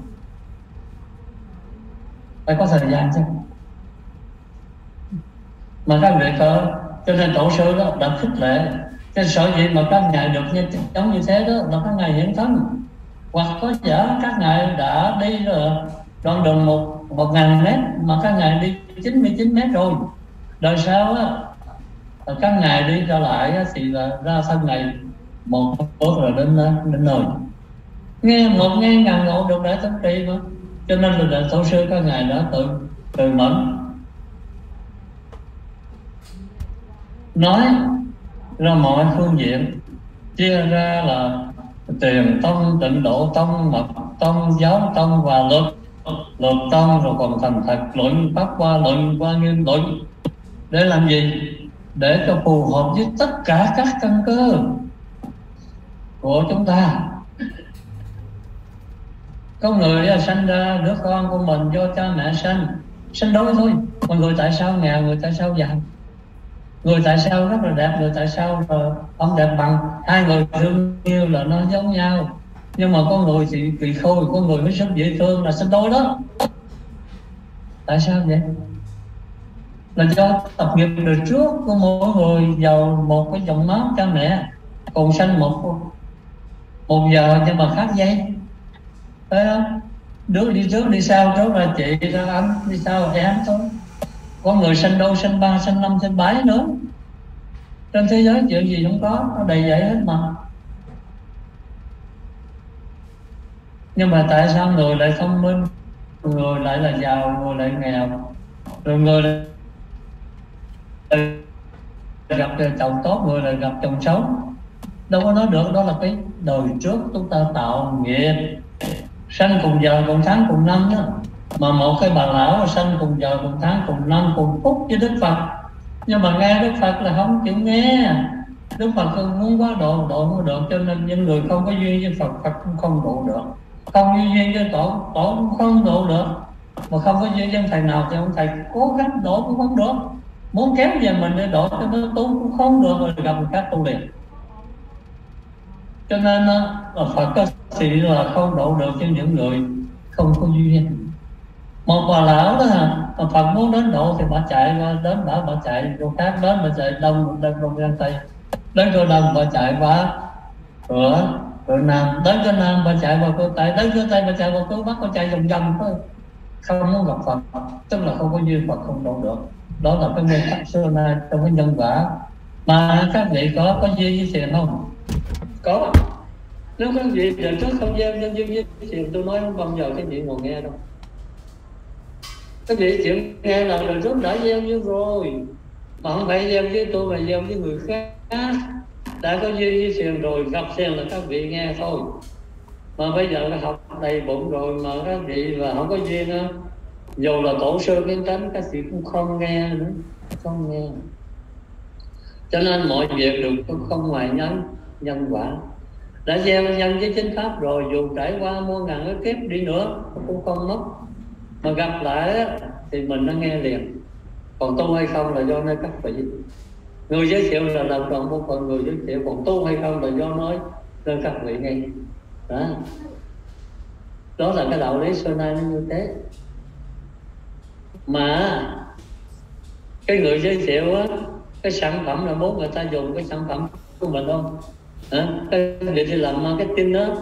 S1: Phải có thời gian chứ. Mà các vị có, cho nên tổ sư đó đã khích lệ. Cho sở dĩ mà các ngài được giống như thế đó là các ngài hiển thân. Hoặc có giả các ngài đã đi đoạn đường 1.000 mét mà các ngài đi 99 mét rồi. Đời sau á, các ngài đi ra lại thì là ra thân này một bước rồi đến nơi. Nghe ngàn ngộ được đại thống trị mà. Cho nên là đại tổ sư các ngài đã tự mẫn nói ra mọi phương diện, chia ra là Tiền tông, Tịnh Độ tông, Mật tông, Giáo tông và Lược tông, rồi còn thành thật luận, Pháp Hoa luận, Hoa Nghiêm luận. Để làm gì? Để cho phù hợp với tất cả các căn cơ của chúng ta. Có người sanh ra đứa con của mình do cha mẹ sanh đôi thôi. Còn người tại sao nghèo, người tại sao giàu, người tại sao rất là đẹp, người tại sao không đẹp bằng. Hai người thương yêu là nó giống nhau, nhưng mà có người thì bị khôi, có người mới sức dễ thương là sinh đôi đó. Tại sao vậy? Là do tập nghiệp đời trước của mỗi người vào một cái dòng máu cha mẹ, cùng sanh một giờ nhưng mà khác dây. Thấy không? Đứa đi trước đi sau, trước là chị, ra anh, đi sau là em thôi. Có người sanh đôi, sanh ba, sanh năm, sanh bảy nữa. Trên thế giới chuyện gì không có, nó đầy vậy hết mà. Nhưng mà tại sao người lại thông minh, người lại là giàu, người lại nghèo, rồi người lại gặp chồng tốt, người lại gặp chồng xấu? Đâu có nói được. Đó là cái đời trước chúng ta tạo nghiệp. Sanh cùng giờ, cùng tháng, cùng năm đó. Mà một cái bà lão sanh cùng giờ, cùng tháng, cùng năm, cùng phút với Đức Phật, nhưng mà nghe Đức Phật là không chịu nghe. Đức Phật muốn quá độ không được. Cho nên những người không có duyên với Phật, Phật cũng không độ được. Không có duyên với tổ cũng không độ được. Mà không có duyên với thầy nào thì ông thầy cố gắng độ cũng không được. Muốn kéo về mình để độ cho nó tu cũng không được, rồi gặp người khác tu liền. Cho nên là Phật thì là không độ được cho những người không có duyên. Một bà lão đó mà Phật muốn đến độ thì bà chạy qua đến bà chạy chỗ khác, đến bà chạy đông Giang Tây, đến chỗ đông bà chạy qua cửa Nam, đến chỗ Nam bà chạy vào cửa Tây, đến cửa Tây bà chạy vào cửa Bắc, bà chạy vòng vòng thôi. Không muốn gặp Phật, tức là không có duyên, Phật không độ được. Đó là cái nguyên tắc xưa nay trong cái nhân quả. Mà các vị có duyên với thiền không? Có. Nếu các vị đời trước không gieo nhân duyên với thiền, tôi nói không bao giờ cái vị ngồi nghe đâu. Các vị chịu nghe là đời trước đã gieo duyên rồi, mà không phải gieo với tôi mà gieo với người khác. Đã có duyên với thiền rồi, gặp thiền là các vị nghe thôi. Mà bây giờ đã học đầy bụng rồi mà các vị mà không có duyên á, dù là tổ sư kiến tánh các vị cũng không nghe nữa, không nghe. Cho nên mọi việc đều không ngoài nhân quả. Đã gieo nhân với chính pháp rồi, dù trải qua muôn ngàn cái kiếp đi nữa cũng không mất. Mà gặp lại thì mình nó nghe liền. Còn tu hay không là do nơi các vị. Người giới thiệu là làm tròn một phần người giới thiệu, còn tu hay không là do nói nên các vị nghe. Đó là cái đạo lý xưa nay nó như thế. Mà cái người giới thiệu á, cái sản phẩm là muốn người ta dùng cái sản phẩm của mình không? Cái việc đi làm marketing đó,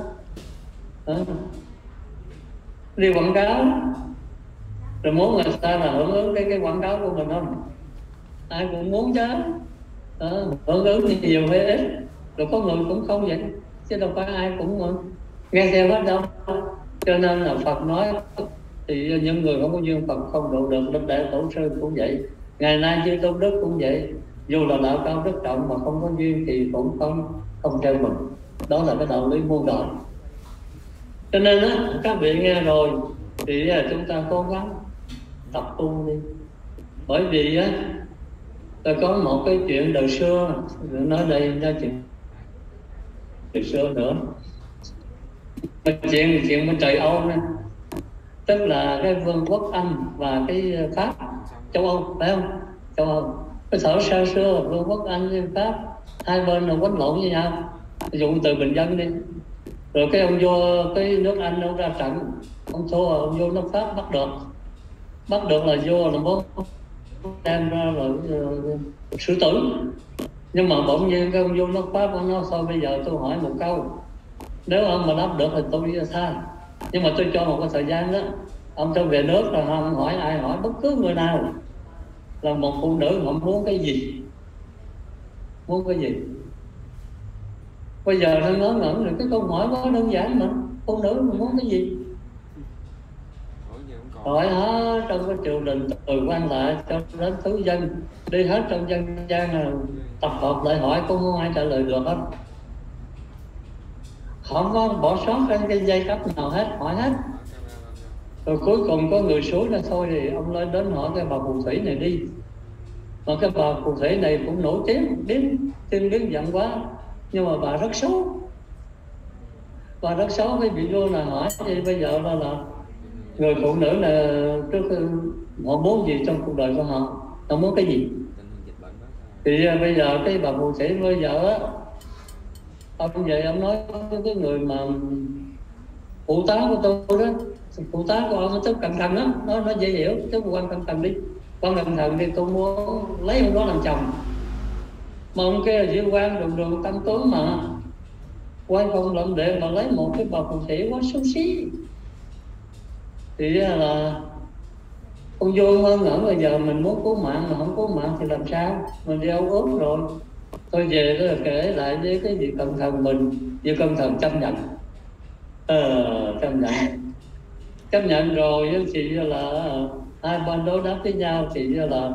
S1: đi quảng cáo rồi muốn người ta là hưởng ứng cái quảng cáo của mình không? Ai cũng muốn chứ, hưởng ứng thì nhiều hay ít. Rồi có người cũng không vậy, chứ đâu phải ai cũng nghe theo hết đâu. Cho nên là Phật nói thì những người không có duyên Phật không độ được. Đức Đại Tổ Sư cũng vậy, ngày nay chư Tôn Đức cũng vậy. Dù là đạo cao đức trọng mà không có duyên thì cũng không theo mình. Đó là cái đạo lý muôn đời. Cho nên á, các vị nghe rồi thì chúng ta cố gắng tập tu đi. Bởi vì á, ta có một cái chuyện đời xưa, nói đây ra chuyện đời xưa nữa. Chuyện bên trời Âu nè, tức là cái vương quốc Anh và cái Pháp, châu Âu, phải không? Châu Âu. Cái thời xa xưa vương quốc Anh với Pháp hai bên là quánh lộn với nhau. Dùng từ bình dân đi. Rồi cái ông vua cái nước Anh ông ra trận, ông thua, ông vua nước Pháp bắt được là vua là muốn đem ra rồi xử tử. Nhưng mà bỗng nhiên cái ông vua nước Pháp ông nói thôi bây giờ tôi hỏi một câu, nếu ông mà đáp được thì tôi tha, nhưng mà tôi cho một cái thời gian đó, ông cho về nước rồi không hỏi ai, hỏi bất cứ người nào là một phụ nữ họ muốn cái gì, muốn cái gì. Bây giờ nó ngớ ngẩn rồi, cái câu hỏi quá đơn giản mà, phụ nữ mà muốn cái gì? Hỏi hết trong cái triều đình từ quan lại cho đến thứ dân, đi hết trong dân gian là tập hợp lại hỏi cũng không ai trả lời được hết. Không có bỏ sót cái dây cấp nào hết, hỏi hết. Rồi cuối cùng có người xuống là thôi thì ông lên đến hỏi cái bà phù thủy này đi. Mà cái bà phù thủy này cũng nổi tiếng, tiên biến giận quá, nhưng mà bà rất xấu. Bà rất xấu, cái vị vua là hỏi thì bây giờ là người phụ nữ là trước họ muốn gì trong cuộc đời của họ, họ muốn cái gì. Thì bây giờ cái bà phù thủy bây giờ á, ông vậy ông nói cái người mà phụ tá của tôi đó, phụ tá của ông tức cẩn thận đó, nó dễ hiểu, tức quan cẩn thận đi, quan cẩn thận đi, tôi muốn lấy ông đó làm chồng. Mà ông kia là sĩ quan đường tăng tướng mà, quan phòng lận đệ mà lấy một cái bà phù thủy quá xấu xí. Thì là ông vô ngơ ngẩn, bây giờ mình muốn cứu mạng mà không cứu mạng thì làm sao, mình đi âu ước rồi. Tôi về đó là kể lại với cái vị cẩn thận mình, vị cẩn thận chấp nhận. Chấp nhận rồi thì là hai bên đối đáp với nhau, thì là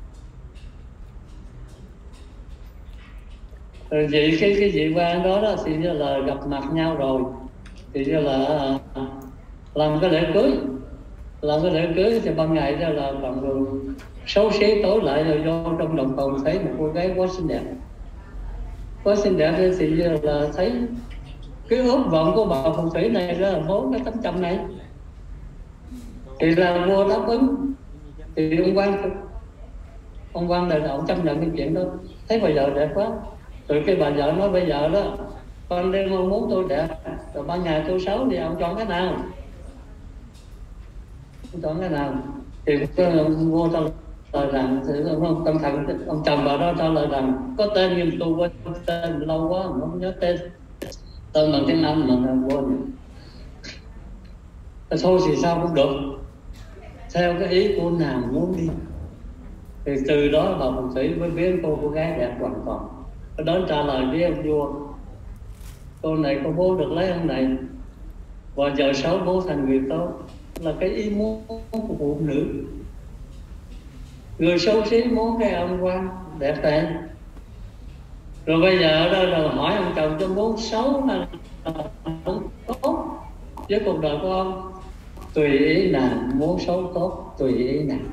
S1: rồi vậy cái vị quan đó thì là gặp mặt nhau rồi, thì là làm cái lễ cưới. Thì ban ngày ra là bằng đường xấu xí tối lại rồi vô trong đồng phòng thấy một cô gái quá xinh đẹp, thì là thấy cái ước vọng của bà phù thủy này là muốn cái tấm chồng này, thì là vua đáp ứng. Thì ông quan này là ông chấp nhận cái chuyện đó, thấy bà vợ đẹp quá. Rồi cái bà vợ nói bây giờ đó, con đêm ông muốn tôi đẹp, rồi ban ngày tôi xấu, thì ông chọn cái nào? Thì vua ta lời rằng, thì ông cẩn thận, ông chồng bà đó trả lời rằng có tên nhưng tôi quên tên lâu quá không nhớ tên bằng tiếng Anh mà quên. Thôi thì sao cũng được, theo cái ý của nàng muốn đi. Thì từ đó bà phù thủy mới biến cô gái đẹp hoàn toàn. Đến trả lời với ông vua, cô này cô bố được lấy ông này, và giờ xấu bố thành người tốt, là cái ý muốn của phụ nữ. Người xấu xí muốn cái ông quan đẹp này. Rồi bây giờ đó là hỏi ông chồng cho muốn xấu là muốn tốt với cuộc đời của ông, tùy ý nàng, muốn xấu tốt tùy ý nàng.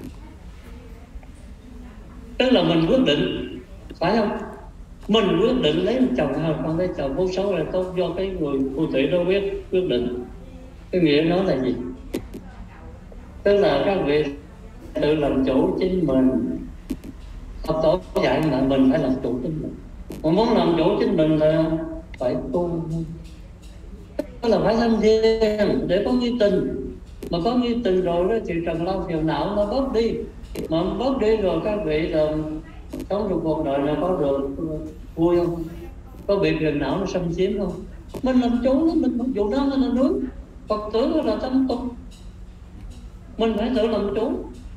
S1: Tức là mình quyết định, phải không? Mình quyết định lấy chồng hay không lấy chồng, muốn xấu là tốt, do cái người phù thủy đó quyết định. Cái nghĩa nó là gì? Tức là các vị tự làm chủ chính mình. Phật tổ dạy là mình phải làm chủ chính mình. Mà muốn làm chủ chính mình là phải tu, tức là phải thanh thiền để có nghi tình. Mà có nghi tình rồi đó thì trần lao phiền não nó bớt đi. Mà bớt đi rồi các vị là sống trong cuộc đời là có được vui không? Có bị phiền não nó xâm chiếm không? Mình làm chủ nó, mình mặc dù đó là núi, Phật tử là tâm tục, mình phải tự làm chủ.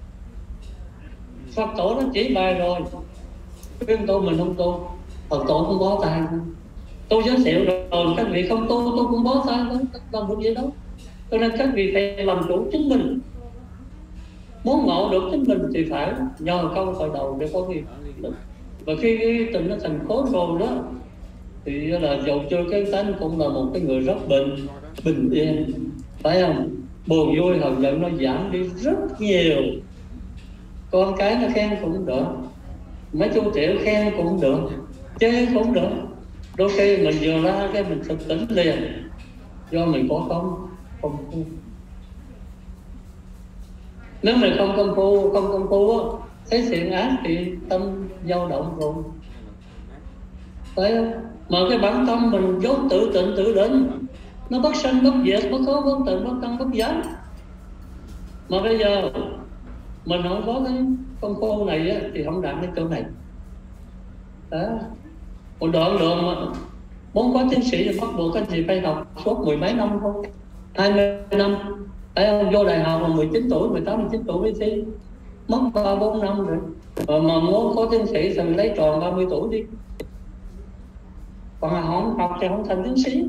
S1: Phật tổ nó chỉ bài rồi, khuyên tu mình không tu, Phật tổ không bó tay. Tôi giới thiệu rồi, các vị không tu tôi cũng bó tay, không làm được gì đâu. Cho nên các vị phải làm chủ chính mình. Muốn ngộ được chính mình thì phải nhờ câu thời đầu để có tịnh. Và khi cái tịnh nó thành khối rồi đó thì là dầu chưa cái tánh cũng là một cái người rất bình yên, phải không? Buồn vui hờn giận nó giảm đi rất nhiều. Con cái nó khen cũng được, mấy chú tiểu khen cũng được, chê cũng được. Đôi khi mình vừa la cái mình thực tỉnh liền, do mình có công phu. Nếu mình không công phu á, thấy thiện ác thì tâm dao động rồi, phải không? Mà cái bản tâm mình vốn tự tịnh tự định, nó bất sanh bất diệt, bất khối bất tịnh, bất tăng bất giảm. Mà bây giờ mình không có cái công phu này á, thì không đạt đến chỗ này đó. Một đoạn đường mà muốn có tiến sĩ thì bắt buộc cái gì phải học suốt 10 mấy năm thôi, 20 năm. Tại ông vô đại học là 19 tuổi, 18, 19 tuổi mới thi, mất 3-4 năm rồi. Mà muốn có tiến sĩ thì mình lấy tròn 30 tuổi đi. Còn không học thì không thành tiến sĩ.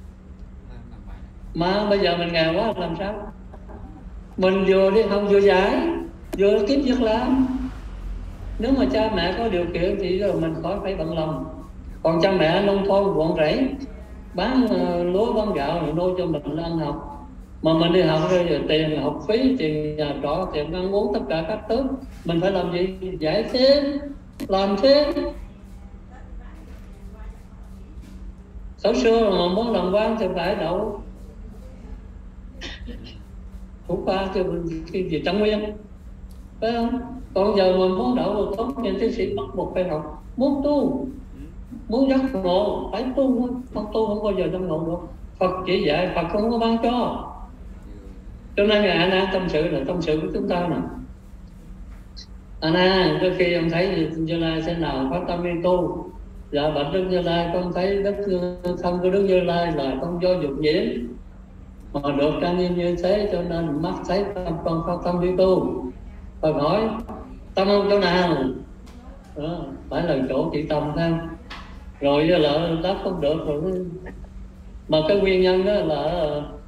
S1: Mà bây giờ mình nghèo quá làm sao? Mình vừa đi học vừa dạy, vừa kiếm việc làm. Nếu mà cha mẹ có điều kiện thì rồi mình khỏi phải bận lòng. Còn cha mẹ nông thôn ruộng rẫy, bán lúa bán gạo rồi nuôi cho mình ăn học. Mà mình đi học rồi giờ tiền học phí, tiền nhà trọ, tiền ăn uống, tất cả các thứ mình phải làm gì? Dạy thêm, làm thêm. Thời xưa mà muốn làm quan thì phải đậu thủ khoa cho cái gì Trạng Nguyên, phải không? Còn giờ mình muốn đậu được tốt nghiệp tiến sĩ bắt buộc phải học. Muốn tu, muốn giác ngộ phải tu thôi, không tu không bao giờ giác ngộ được. Phật chỉ dạy, Phật không có ban cho. Cho nên Ngài A Nan tâm sự là tâm sự của chúng ta nè. A Nan, đôi khi ông thấy Như Lai sẽ nào phát tâm đi tu. Dạ bạch Đức Như Lai, con thấy đất thân của Đức Như Lai là không do dục nhiễm mà được trang nghiêm như thế, cho nên mắt thấy tâm con phát tâm đi tu. Phật hỏi tâm ông chỗ nào đó, phải là chỗ chỉ tâm thôi. Rồi là đáp không được rồi. Mà cái nguyên nhân đó là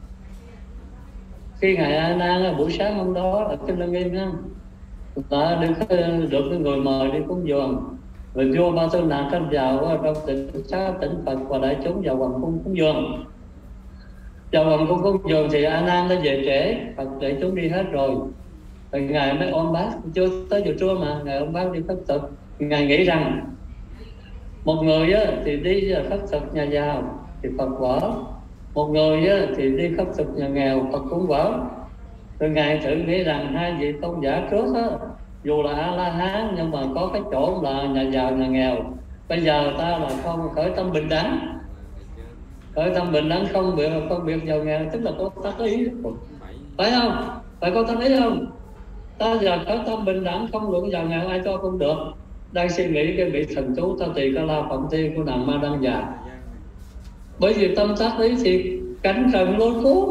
S1: khi Ngài A Nan buổi sáng hôm đó ở trên Lăng Nghiêm đó, là được cái người mời đi cúng dường. Rồi vua Ba Tư Nạn canh vào trong tịnh xá tỉnh Phật và đại chúng vào hoàng cung cúng dường. Vào hoàng cung cúng dường thì A Nan đã về trễ, Phật đại chúng đi hết rồi. Rồi Ngài mới ôm bác, chưa tới giờ trưa mà Ngài ôm bác đi khất thực. Ngài nghĩ rằng một người á, thì đi khất thực nhà giàu thì Phật vỡ, một người á, thì đi khất thực nhà nghèo Phật cũng vỡ. Rồi Ngài tự nghĩ rằng hai vị tôn giả trước á, dù là A-la-hán nhưng mà có cái chỗ là nhà giàu nhà nghèo. Bây giờ ta là không khởi tâm bình đẳng, khởi tâm bình đẳng không biệt giàu nghèo, tức là có tác ý, phải không? Phải có tác ý không? Ta giờ khởi tâm bình đẳng không luận giàu nghèo ai cho cũng được. Đang suy nghĩ cái vị thần chú Ta Tỳ Ca La Phạm Thiên của nàng Ma Đăng Già. Bởi vì tâm tác ý thì cánh trần lôi cuốn,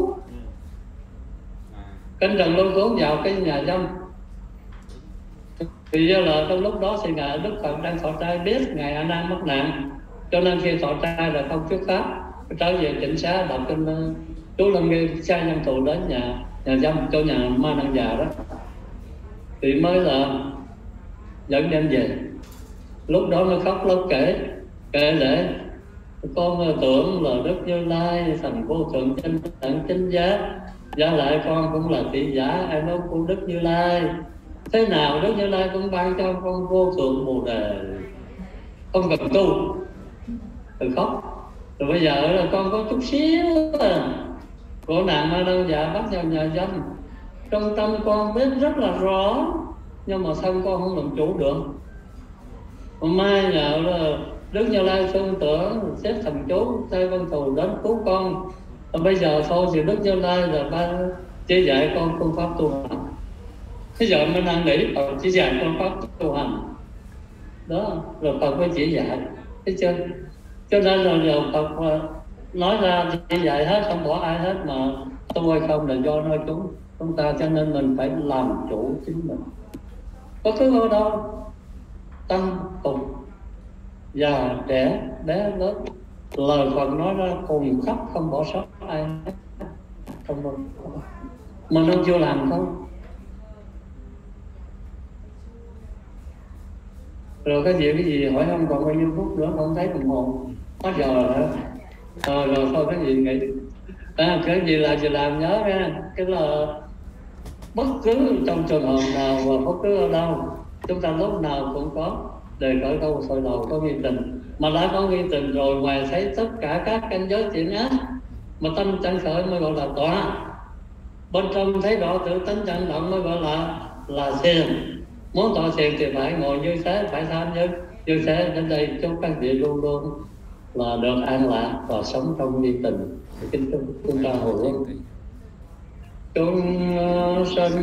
S1: cánh trần lôi cuốn vào cái nhà dâm. Thì do là trong lúc đó thì Ngài Đức Phật đang thọ trai biết Ngài A Nan mất nạn, cho nên khi thọ trai là không thuyết pháp, trở về chỉnh xá đọc kinh chú Lăng Nghiêm sai nhân thù đến nhà dâm cho nhà Ma Đăng Già đó, thì mới là dẫn nhân về. Lúc đó mới khóc lóc kể lễ con tưởng là Đức Như Lai thành vô thượng chánh đẳng chánh giác, giả lại con cũng là thị giả ai nói của Đức Như Lai. Thế nào Đức Như Lai cũng ban cho con vô thượng bồ đề, không cần tu. Rồi khóc. Rồi bây giờ là con có chút xíu của nàng Ma Đăng Già bắt vào nhà dâm. Trong tâm con biết rất là rõ, nhưng mà thân con không làm chủ được. Mai nhờ là Đức Như Lai thương tưởng xếp thần chú Tây Văn Thù đến cứu con. Và bây giờ thôi thì Đức Như Lai là ba chỉ dạy con phương pháp tu hành. Bây giờ mình đang nghĩ Phật chỉ dạy phương pháp tu hành đó, rồi Phật mới chỉ dạy, thấy chưa? Cho nên là giờ Phật nói ra chỉ dạy hết, không bỏ ai hết, mà tu hay không là do nơi chúng ta, cho nên mình phải làm chủ chính mình. Có thứ ở đâu tâm cùng già trẻ bé lớn, lời Phật nói ra cùng khắp không bỏ sót ai, không bỏ. Mình không chưa làm không. Rồi cái gì hỏi không, còn bao nhiêu phút nữa không thấy đồng hồ, quá giờ rồi. Rồi thôi cái gì nghĩ cái gì làm nhớ nha, cái là bất cứ trong trường hợp nào và bất cứ ở đâu, chúng ta lúc nào cũng có đề khởi câu soi đầu có nghi tình. Mà đã có nghi tình rồi, ngoài thấy tất cả các cảnh giới thiện ác mà tâm chẳng khởi mới gọi là tọa. Bên trong thấy rõ tự tánh chẳng động mới gọi là thiền. Muốn tọa thiền thì phải ngồi như thế, phải tham như thế. Đến đây chúc các vị luôn luôn là được an lạc và sống trong nghi tình. Kính chúng ta hồi hướng chúng sanh